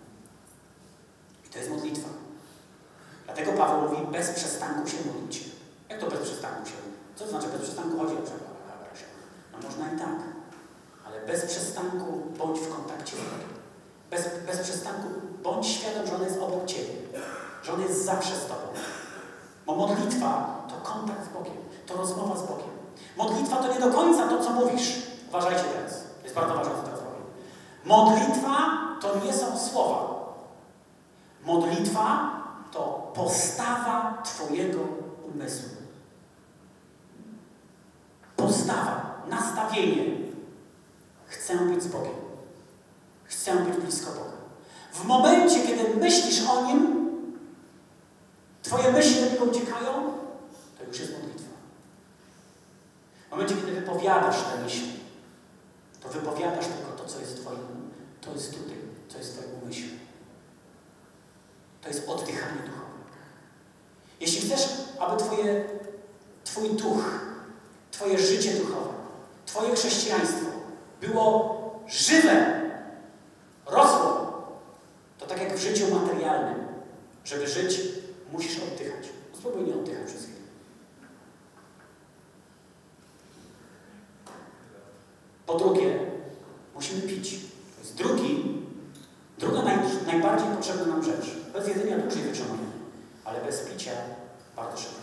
I to jest modlitwa. Dlatego Paweł mówi, bez przestanku się modlicie. Jak to bez przestanku się modlicie? Co to znaczy bez przestanku? Chodzi o przykład. No można i tak, ale bez przestanku bądź w kontakcie z Bogiem. Bez przestanku bądź świadom, że On jest obok Ciebie, że On jest zawsze z Tobą. Bo modlitwa to kontakt z Bogiem, to rozmowa z Bogiem. Modlitwa to nie do końca to, co mówisz. Uważajcie teraz, to jest bardzo ważne, co teraz powiem. Modlitwa to nie są słowa. Modlitwa to postawa Twojego umysłu. Postawa, nastawienie. Chcę być z Bogiem. Chcę być blisko Boga. W momencie, kiedy myślisz o Nim, Twoje myśli do Niego uciekają, to już jest modlitwa. W momencie, kiedy wypowiadasz te myśli, to wypowiadasz tylko to, co jest Twoim, to jest tutaj, co jest w Twoim umyśle. To jest oddychanie duchowe. Jeśli chcesz, aby Twój duch, Twoje życie duchowe, Twoje chrześcijaństwo było żywe, rosło, to tak jak w życiu materialnym, żeby żyć, musisz oddychać. Spróbuj nie oddychać przez chwilę. Po drugie, musimy pić. To jest druga najbardziej potrzebna nam rzecz. Bez jedzenia dłużej wytrzymamy, ale bez picia bardzo szybko.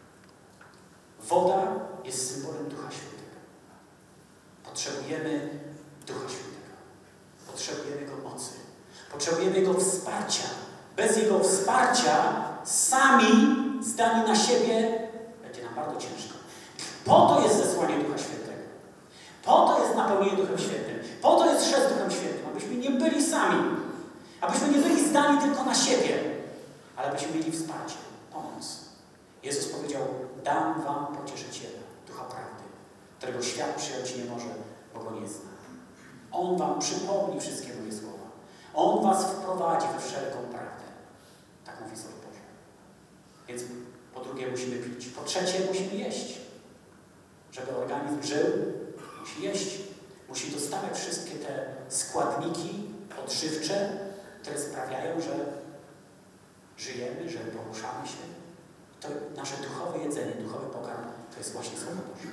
Woda jest symbolem Ducha Świętego. Potrzebujemy Ducha Świętego. Potrzebujemy Jego mocy. Potrzebujemy Jego wsparcia. Bez Jego wsparcia sami zdani na siebie będzie nam bardzo ciężko. Po to jest zesłanie Ducha Świętego. Po to jest napełnienie Duchem Świętym. Po to jest chrzest Duchem Świętym. Abyśmy nie byli sami. Abyśmy nie byli zdani tylko na siebie. Ale abyśmy mieli wsparcie, pomoc. Jezus powiedział, dam wam pocieszyciela, Ducha Prawdy, którego świat przyjąć nie może, bo go nie zna. On wam przypomni wszystkie moje słowa. On was wprowadzi we wszelką prawdę. Tak mówi Słowo Boże. Więc po drugie musimy pić. Po trzecie musimy jeść. Żeby organizm żył, musi jeść. Musi dostawać wszystkie te składniki odżywcze, które sprawiają, że żyjemy, że poruszamy się. To nasze duchowe jedzenie, duchowy pokarm, to jest właśnie Słowo Boże.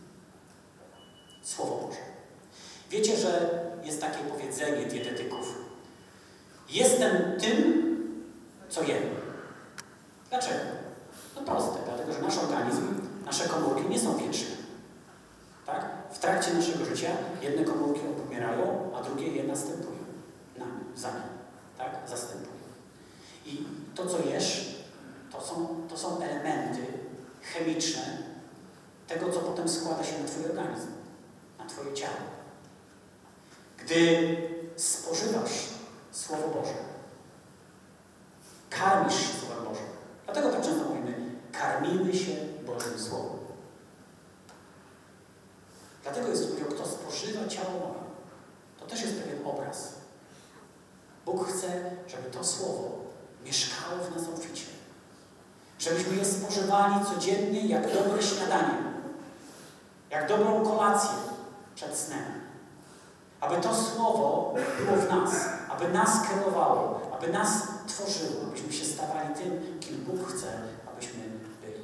Słowo Boże. Wiecie, że jest takie powiedzenie dietetyków. Jestem tym, co co jemy. Dlaczego? No proste, dlatego że nasz organizm, nasze komórki nie są wieczne. Tak? W trakcie naszego życia jedne komórki obumierają, a drugie je następują. Za nim. Tak? Zastępują. I to, co jesz, to są elementy chemiczne tego, co potem składa się na Twój organizm, na Twoje ciało. Gdy spożywasz Słowo Boże, karmisz się Słowem Bożym. Dlatego tak często mówimy, karmimy się Bożym Słowem. Dlatego jest powiedział, kto spożywa ciało moje. To też jest pewien obraz. Bóg chce, żeby to Słowo mieszkało w nas obficie. Żebyśmy je spożywali codziennie jak dobre śniadanie, jak dobrą kolację przed snem. Aby to Słowo było w nas, aby nas kierowało, aby nas tworzyło, abyśmy się stawali tym, kim Bóg chce, abyśmy byli.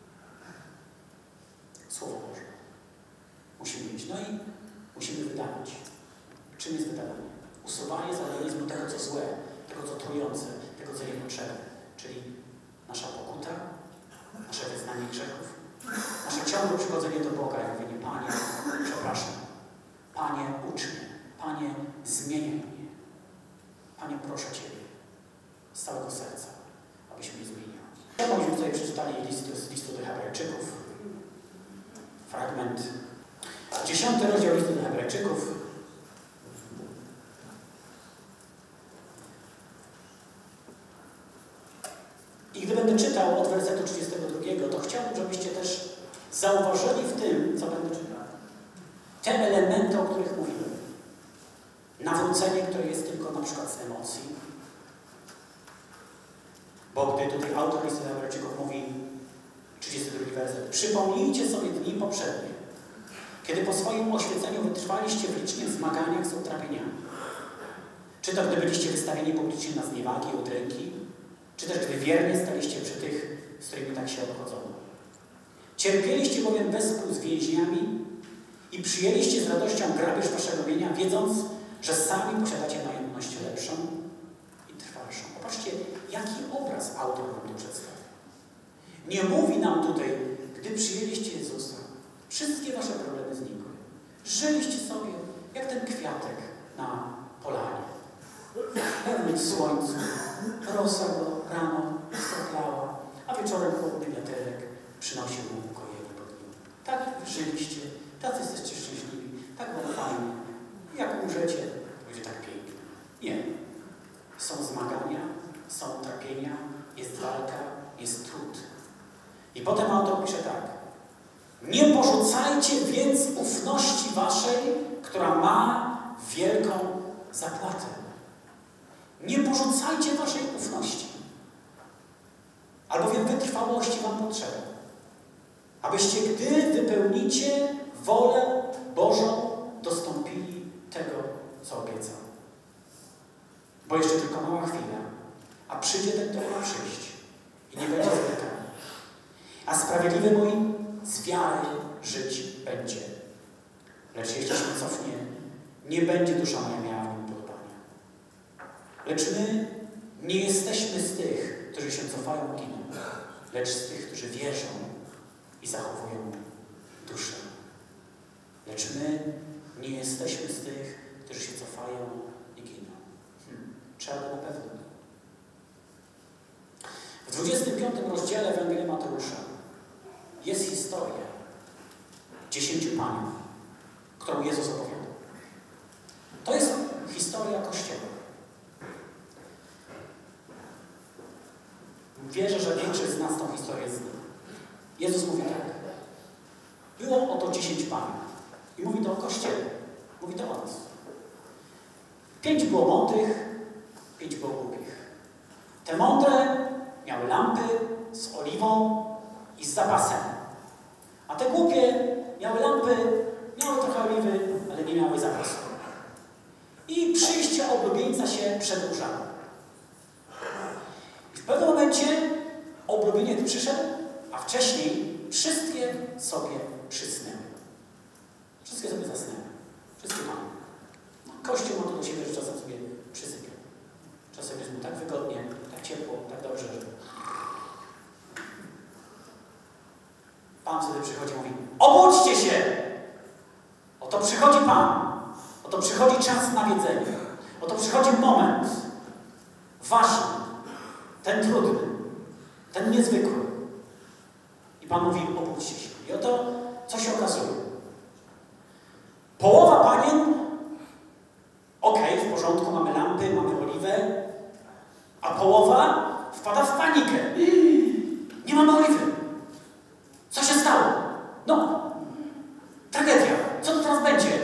Słowo Boże. Musimy mieć. No i musimy wydawać. Czym jest wydawanie? Usuwanie z organizmu tego, co złe, tego, co trujące, tego, co niepotrzebne. Czyli nasza pokuta, nasze wyznanie grzechów, nasze ciągłe przychodzenie do Boga i mówienie, Panie, przepraszam. Panie, ucz mnie. Panie, zmieniaj mnie. Panie, proszę Ciebie z całego serca, abyś mnie zmienił. Myśmy tutaj przeczytali z listu do Hebrajczyków. Fragment 10 rozdział listu do Hebrajczyków. I gdy będę czytał od wersetu 32, to chciałbym, żebyście też zauważyli w tym, co będę czytał, te elementy, o których mówiłem. Nawrócenie, które jest tylko na przykład z emocji. Bo gdy tutaj autor listu do Hebrajczyków mówi, 32 werset, przypomnijcie sobie dni poprzednie, kiedy po swoim oświeceniu wytrwaliście w licznych zmaganiach z utrapieniami. Czy to gdy byliście wystawieni publicznie na zniewagi i udręki, czy też gdy wiernie staliście przy tych, z którymi tak się obchodzono. Cierpieliście bowiem wespół z więźniami i przyjęliście z radością grabież waszego mienia, wiedząc, że sami posiadacie majątność lepszą i trwalszą. Popatrzcie, jaki obraz autor nam tu przedstawia. Nie mówi nam tutaj, gdy przyjęliście Jezusa, wszystkie wasze problemy znikły. Żyliście sobie jak ten kwiatek na polanie. Pełny słońcu, rosa go rano skaklała, a wieczorem chłodny wiaterek przynosił mu ukojenie pod nim. Tak żyliście, tacy jesteście szczęśliwi, tak wam fajnie. Jak umrzecie, to będzie tak pięknie. Nie. Są zmagania, są trapienia, jest walka, jest trud. I potem autor pisze tak. Nie porzucajcie więc ufności waszej, która ma wielką zapłatę. Nie porzucajcie waszej ufności, albowiem wytrwałości wam potrzeba, abyście, gdy wypełnicie wolę Bożą, dostąpili tego, co obiecał. Bo jeszcze tylko mała chwila, a przyjdzie ten, kto ma przyjść i nie będzie zwlekał. A sprawiedliwy mój z wiary żyć będzie. Lecz jeśli się cofnie, nie będzie dusza moja miała w nim podobania. Lecz my nie jesteśmy z tych, którzy się cofają i giną, lecz z tych, którzy wierzą i zachowują duszę. Lecz my nie jesteśmy z tych, którzy się cofają i giną. Trzeba to na pewno. W 25 rozdziale Ewangelii Mateusza jest historia 10 panów, którą Jezus opowiada. To jest historia Kościoła. Wierzę, że większość z nas tą historię zna. Jezus mówi tak. Było oto 10 panów. I mówi to o Kościele. Mówi to o nas. 5 było mądrych, 5 było głupich. Te mądre miały lampy z oliwą i z zapasem. A te głupie miały lampy, miały trochę oliwy, ale nie miały zapasu. I przyjście oblubieńca się przedłużało. I w pewnym momencie oblubieniec przyszedł, a wcześniej wszystkie sobie przysnęły. Wszystkie sobie zasnęły. Wszystkie mamy. No, Kościół ma to do siebie, że czasem sobie przysypia. Czasem jest mu tak wygodnie, tak ciepło, tak dobrze, że Pan wtedy przychodzi i mówi: obudźcie się! Oto przychodzi Pan. Oto przychodzi czas nawiedzenia. Oto przychodzi moment ważny, ten trudny, ten niezwykły. I Pan mówi: obudźcie się. I oto co się okazuje. Połowa panien, okej, w porządku, mamy lampy, mamy oliwę, a połowa wpada w panikę. Nie mamy oliwy. Co się stało? No, tragedia. Co to teraz będzie?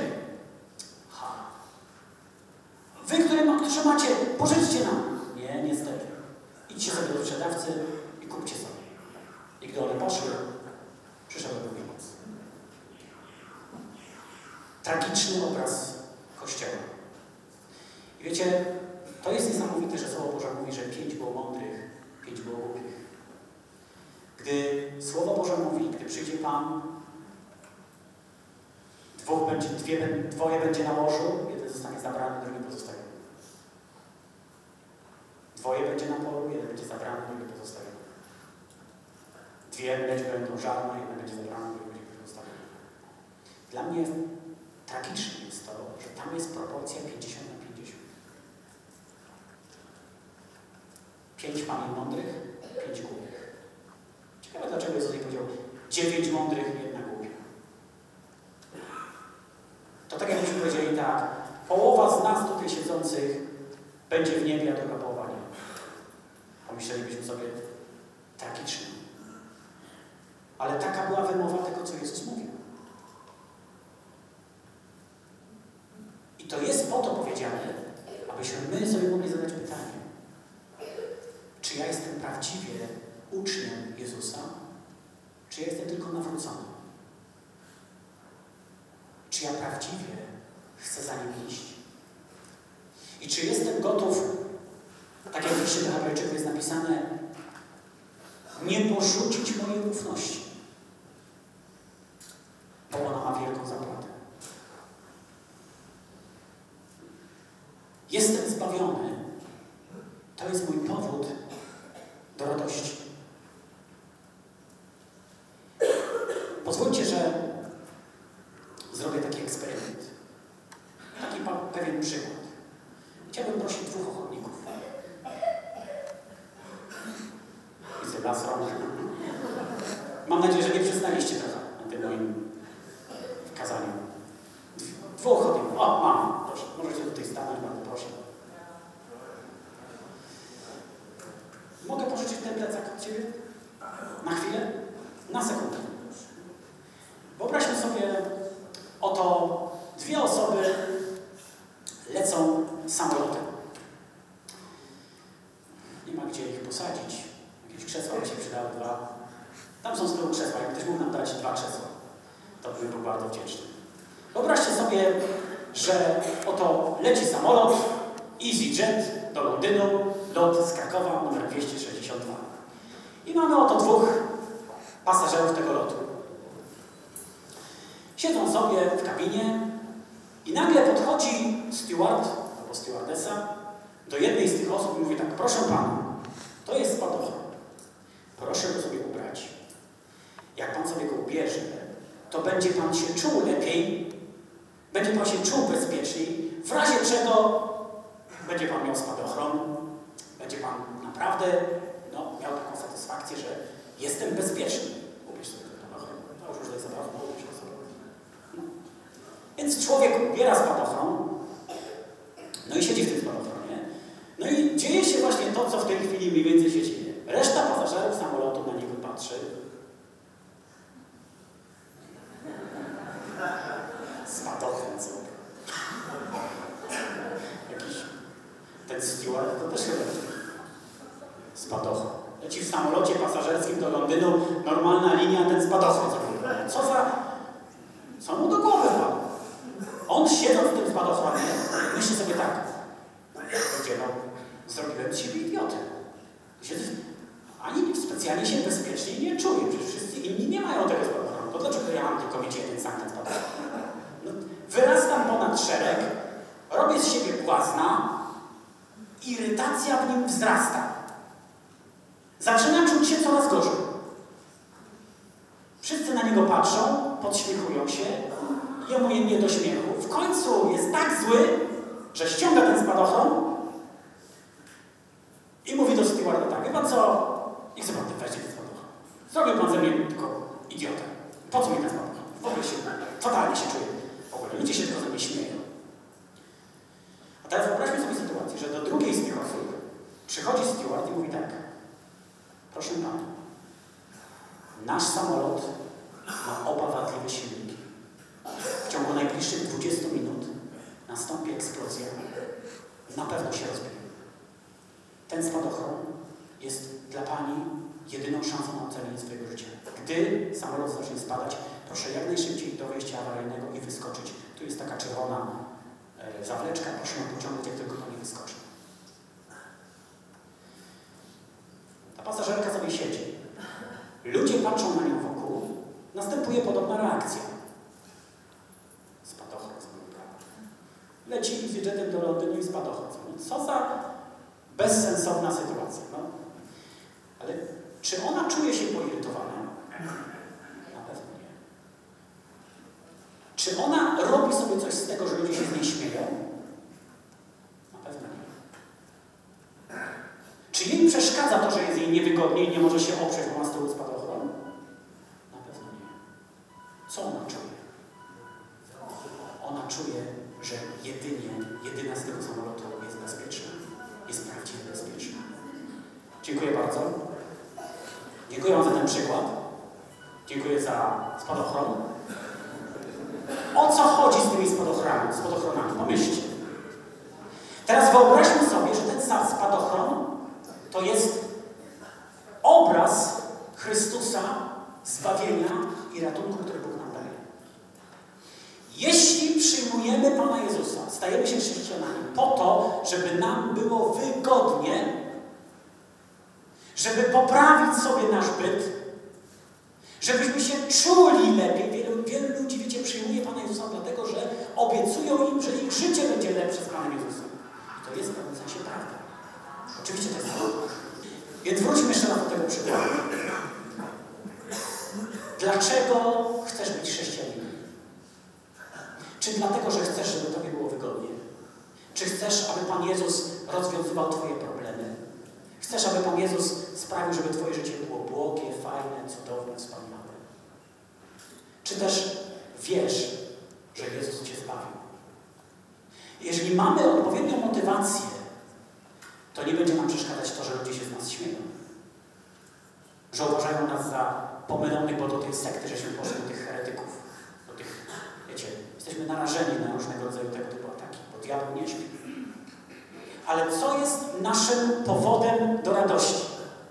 Wy, którzy macie, pożyczcie nam. Nie, niestety. Idźcie sobie do sprzedawcy i kupcie sobie. I gdy one poszły, przyszedł Wielkanoc. Tragiczny obraz Kościoła. I wiecie, to jest niesamowite, że Słowo Boże mówi, że 5 było mądrych, 5 było głupich. Gdy Słowo Boże mówi, gdy przyjdzie Pan, dwoje będzie na łożu, jeden zostanie zabrany, drugi pozostaje. Dwoje będzie na polu, jeden będzie zabrany, drugi pozostaje. Dwie będą żarne, jedna będzie zabrana, drugi będzie pozostawiona. Dla mnie tragiczne jest to, że tam jest proporcja 50/50. 5 panien mądrych, 5 głupich. Ciekawe, dlaczego Jezus nie powiedział 9 mądrych, 1 głupia. To tak jakbyśmy powiedzieli tak, połowa z nas tutaj siedzących będzie w niebie, a druga połowa nie. Pomyślelibyśmy sobie, tragicznie. Ale taka była wymowa tego, co Jezus mówił. I to jest po to powiedziane, abyśmy my sobie mogli zadać pytanie, czy ja jestem prawdziwie uczniem Jezusa, czy ja jestem tylko nawrócony? Czy ja prawdziwie chcę za Nim iść? I czy jestem gotów, tak jak w liście do Hebrajczyków jest napisane, nie porzucić mojej ufności, bo ona ma wielką zapłatę. Jestem zbawiony. To jest mój powód do radości. Pozwólcie, że zrobię taki eksperyment. Taki pewien przykład. Chciałbym prosić 2 ochotników. Widzę las rąk. Mam nadzieję, że nie przyznaliście trochę na tym moim kazaniu. 2 ochotników. O, mam. Proszę, możecie tutaj stanąć, bardzo proszę. Mogę pożyczyć ten plecak od Ciebie? Na chwilę? Na sekundę. Wyobraźmy sobie, oto 2 osoby lecą samolotem. Nie ma gdzie ich posadzić. Jakieś krzesła by się przydały 2. Tam są z tyłu krzesła. Jak ktoś mógł nam dać 2 krzesła, to bym był bardzo wdzięczny. Wyobraźcie sobie, że oto leci samolot EasyJet do Londynu, lot z Krakowa, numer 262. I mamy oto 2 pasażerów tego lotu. Siedzą sobie w kabinie i nagle podchodzi steward albo stewardesa do jednej z tych osób i mówi tak: proszę Pana, to jest spadochron. Proszę go sobie ubrać. Jak Pan sobie go ubierze, to będzie Pan się czuł lepiej, będzie Pan się czuł bezpieczniej, w razie czego będzie Pan miał spadochron, będzie Pan naprawdę miał taką satysfakcję, że jestem bezpieczny. Ubierz sobie ten spadochron. To już tutaj zabrałem, ubierz sobie. Więc człowiek ubiera spadochron, no i siedzi w tym spadochronie. No i dzieje się właśnie to, co w tej chwili mniej więcej się dzieje. Reszta pasażerów samolotu na niego patrzy. Spadochron sobie. Jakiś ten steward to też chyba spadochron. Leci w samolocie pasażerskim do Londynu, normalna linia, ten spadochron sobie. Co mu do głowy wpadło? On siedząc w tym spadochronie, myśli sobie tak: zrobiłem z siebie idiotę. Ani specjalnie się bezpiecznie nie czuję, przecież wszyscy inni nie mają tego spadochronu. To dlaczego ja mam tylko mieć jeden sam ten spadochron? Wyrastam ponad szereg, robię z siebie błazna Irytacja w nim wzrasta. Zaczyna czuć się coraz gorzej. Wszyscy na niego patrzą, podśmiechują się, jemu nie do śmiechu. W końcu jest tak zły, że ściąga ten spadochron i mówi do stewarda tak: wie pan co, nie chcę pan weźmie ten spadochron. Zrobił pan ze mnie tylko idiotę. Po co mi ten spadochron? W ogóle się, totalnie się czuję. W ogóle ludzie się tylko ze mnie śmieją. A teraz wyobraźmy sobie sytuację, że do drugiej z tych osób przychodzi steward i mówi tak: proszę pana, nasz samolot ma oba wadliwe silniki. W ciągu najbliższych 20 minut nastąpi eksplozja. Na pewno się rozbije. Ten spadochron jest dla pani jedyną szansą na ocalenie swojego życia. Gdy samolot zacznie spadać, proszę jak najszybciej do wejścia awaryjnego i wyskoczyć. Tu jest taka czerwona zawleczka, proszę ją pociągnąć, jak tylko to nie wyskoczy. Ta pasażerka sobie siedzi. Ludzie patrzą na nią wokół. Następuje podobna reakcja. Spadochron z mojego prawa. Leci z jetem do Londynu i spadochron. Co za bezsensowna sytuacja. No. Ale czy ona czuje się poirytowana? Na pewno nie. Czy ona robi sobie coś z tego, że ludzie się z niej śmieją? Na pewno nie. Czy jej przeszkadza to, że jest jej niewygodnie i nie może się oprzeć, bo ma z tyłu spadochron? Na pewno nie. Co ona czuje? Ona czuje, że jedyna z tego samolotu jest bezpieczna. Jest prawdziwie bezpieczna. Dziękuję bardzo. Dziękuję wam za ten przykład. Dziękuję za spadochron. O co chodzi z tymi spadochronami? Pomyślcie. Teraz wyobraźmy sobie, że ten sam spadochron to jest obraz Chrystusa, zbawienia i ratunku, który Bóg nam daje. Jeśli przyjmujemy Pana Jezusa, stajemy się chrześcijanami po to, żeby nam było wygodnie, żeby poprawić sobie nasz byt, żebyśmy się czuli lepiej. Wielu ludzi, wiecie, przyjmuje Pana Jezusa dlatego, że obiecują im, że ich życie będzie lepsze z Panem Jezusem. I to jest w pewnym sensie prawda. Oczywiście to jest prawda. Więc wróćmy jeszcze raz do tego przykładu. Dlaczego chcesz być chrześcijaninem? Czy dlatego, że chcesz, żeby Tobie było wygodnie? Czy chcesz, aby Pan Jezus rozwiązywał Twoje problemy? Chcesz, aby Pan Jezus sprawił, żeby Twoje życie było błogie, fajne, cudowne, wspaniałe? Czy też wiesz, że Jezus Cię zbawił? Jeżeli mamy odpowiednią motywację, to nie będzie nam przeszkadzać to, że ludzie się z nas śmieją. Że uważają nas za pomylonych, bo do tej sekty żeśmy poszli, do tych heretyków. Do tych, wiecie, jesteśmy narażeni na różnego rodzaju tego typu ataki, bo diabeł nie śpi. Ale co jest naszym powodem do radości?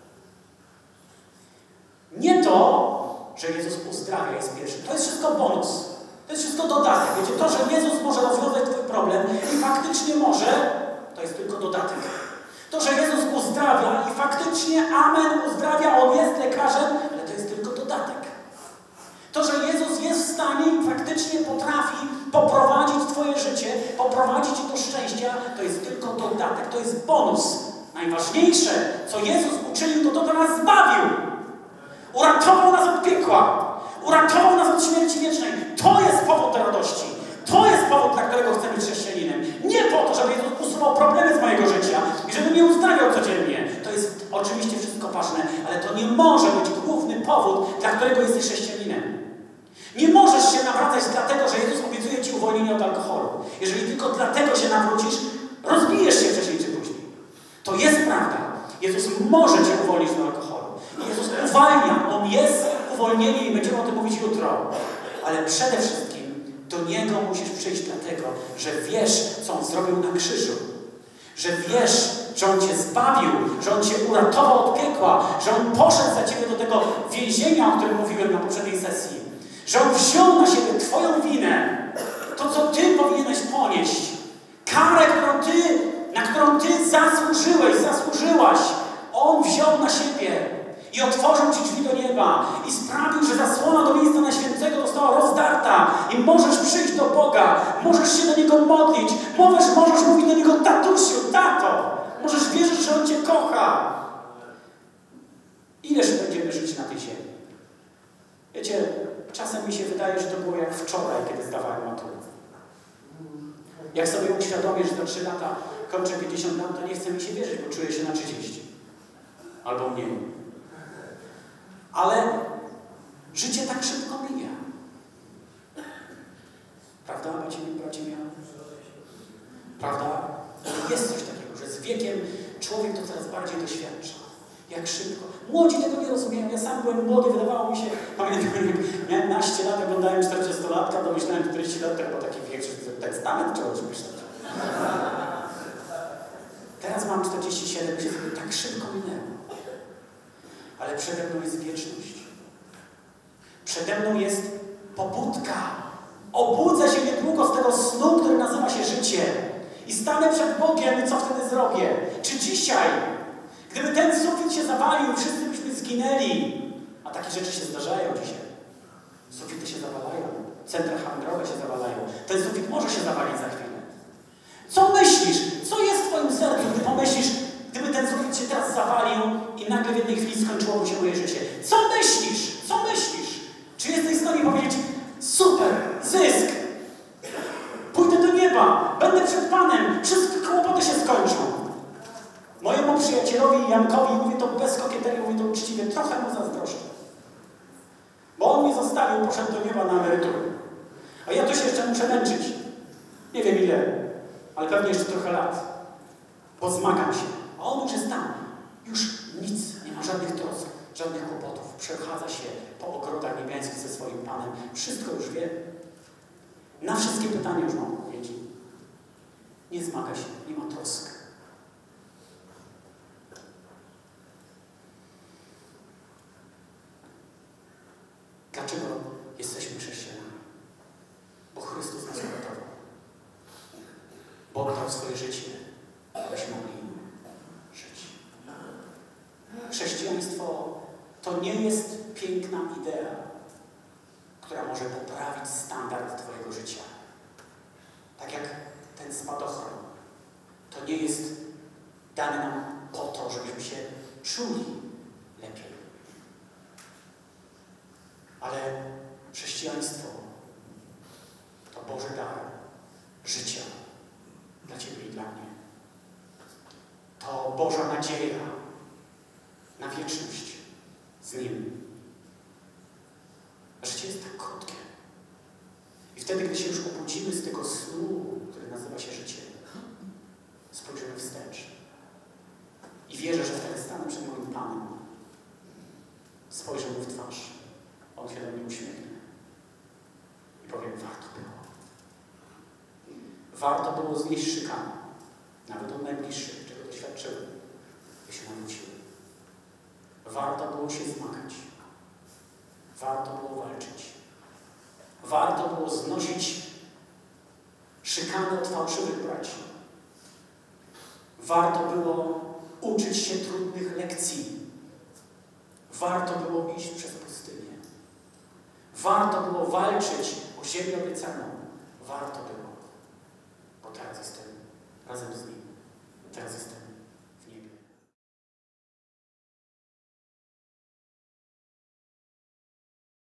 Nie to, że Jezus uzdrawia jest pierwszy. To jest wszystko bonus. To jest wszystko dodatek. Wiecie, to, że Jezus może rozwiązać Twój problem i faktycznie może, to jest tylko dodatek. To, że Jezus uzdrawia i faktycznie, amen, uzdrawia, On jest lekarzem, ale to jest tylko dodatek. To, że Jezus jest w stanie i faktycznie potrafi poprowadzić Twoje życie, poprowadzić do szczęścia, to jest tylko dodatek, to jest bonus. Najważniejsze, co Jezus uczynił, to nas zbawił. Uratował nas od piekła. Uratował nas od śmierci wiecznej. To jest powód do radości. To jest powód, dla którego chcę być chrześcijaninem. Nie po to, żeby Jezus usuwał problemy z mojego życia i żeby mnie uzdrawiał codziennie. To jest oczywiście wszystko ważne, ale to nie może być główny powód, dla którego jesteś chrześcijaninem. Nie możesz się nawracać dlatego, że Jezus obiecuje Ci uwolnienie od alkoholu. Jeżeli tylko dlatego się nawrócisz, rozbijesz się wcześniej czy później. To jest prawda. Jezus może Cię uwolnić od alkoholu. Jezus uwalnia. On jest uwolnieniem i będziemy o tym mówić jutro. Ale przede wszystkim do Niego musisz przyjść dlatego, że wiesz, co On zrobił na krzyżu. Że wiesz, że On Cię zbawił, że On Cię uratował od piekła, że On poszedł za Ciebie do tego więzienia, o którym mówiłem na poprzedniej sesji. Że On wziął na siebie Twoją winę, to, co Ty powinieneś ponieść. Karę, na którą Ty zasłużyłaś. On wziął na siebie i otworzył Ci drzwi do nieba i sprawił, że zasłona do miejsca Najświętego została rozdarta i możesz przyjść do Boga, możesz się do Niego modlić, możesz mówić do Niego: tatusiu, tato, Możesz wierzyć, że On Cię kocha. Ileż będziemy żyć na tej ziemi? Wiecie, czasem mi się wydaje, że to było jak wczoraj, kiedy zdawałem maturę. Jak sobie uświadomię, że za 3 lata kończę 50 lat, to nie chce mi się wierzyć, bo czuję się na 30. Albo mniej. Ale życie tak szybko mija. Prawda, bracie miał? Prawda? Jest coś takiego, że z wiekiem człowiek to coraz bardziej doświadcza. Jak szybko. Młodzi tego nie rozumieją. Ja sam byłem młody, wydawało mi się, pamiętam, jak miałem 15 lat, oglądałem 40-latka, to myślałem, 40 lat to chyba taki wiek, że testament trzeba już myśleć. Teraz mam 47, myślę sobie, tak szybko minęło. Ale przede mną jest wieczność. Przede mną jest pobudka. Obudzę się niedługo z tego snu, który nazywa się życie. I stanę przed Bogiem i co wtedy zrobię? Czy dzisiaj, gdyby ten sufit się zawalił, wszyscy byśmy zginęli, a takie rzeczy się zdarzają dzisiaj. Sufity się zawalają, centra handlowe się zawalają. Ten sufit może się zawalić za chwilę. Co myślisz? Co jest w Twoim sercu, gdy pomyślisz, gdyby ten sufit się teraz zawalił i nagle w jednej chwili skończyłoby się moje życie? Co myślisz? Co myślisz? Czy jesteś w stanie powiedzieć, super, zysk, pójdę do nieba, będę przed Panem, wszystkie kłopoty się skończą. Mojemu przyjacielowi Jankowi, mówię to bez kokieterii, mówię to uczciwie, trochę mu zazdroszczę. Bo on mnie zostawił, poszedł do nieba na emeryturę. A ja tu się jeszcze muszę męczyć. Nie wiem ile, ale pewnie jeszcze trochę lat. Bo zmagam się. A on już jest tam. Już nic, nie ma żadnych trosk, żadnych kłopotów. Przechadza się po ogrodach niebiańskich ze swoim Panem. Wszystko już wie. Na wszystkie pytania już mam odpowiedzi. Nie zmaga się, nie ma trosk. Dlaczego jesteśmy chrześcijanami? Bo Chrystus nas uratował. Bo oddał swoje życie, abyśmy mogli żyć. Chrześcijaństwo to nie jest piękna idea, która może poprawić standard Twojego życia. Tak jak ten spadochron. To nie jest dane nam po to, żebyśmy się czuli lepiej. Ale chrześcijaństwo to Boży dar życia dla Ciebie i dla mnie. To Boża nadzieja na wieczność z Nim. Życie jest tak krótkie. I wtedy, gdy się już obudzimy z tego snu, który nazywa się życie, spojrzymy wstecz. I wierzę, że wtedy stanę przed moim Panem. Spojrzę Mu w twarz. On się do mnie uśmiechnie. I powiem, warto było. Warto było znieść szykanę. Nawet od najbliższych, czego doświadczyłem, by się nawróciły. Warto było się zmagać. Warto było walczyć. Warto było znosić szykanę od fałszywych braci. Warto było uczyć się trudnych lekcji. Warto było iść przez pustynię. Warto było walczyć o ziemię obiecaną. Warto było, bo teraz jestem razem z Nim.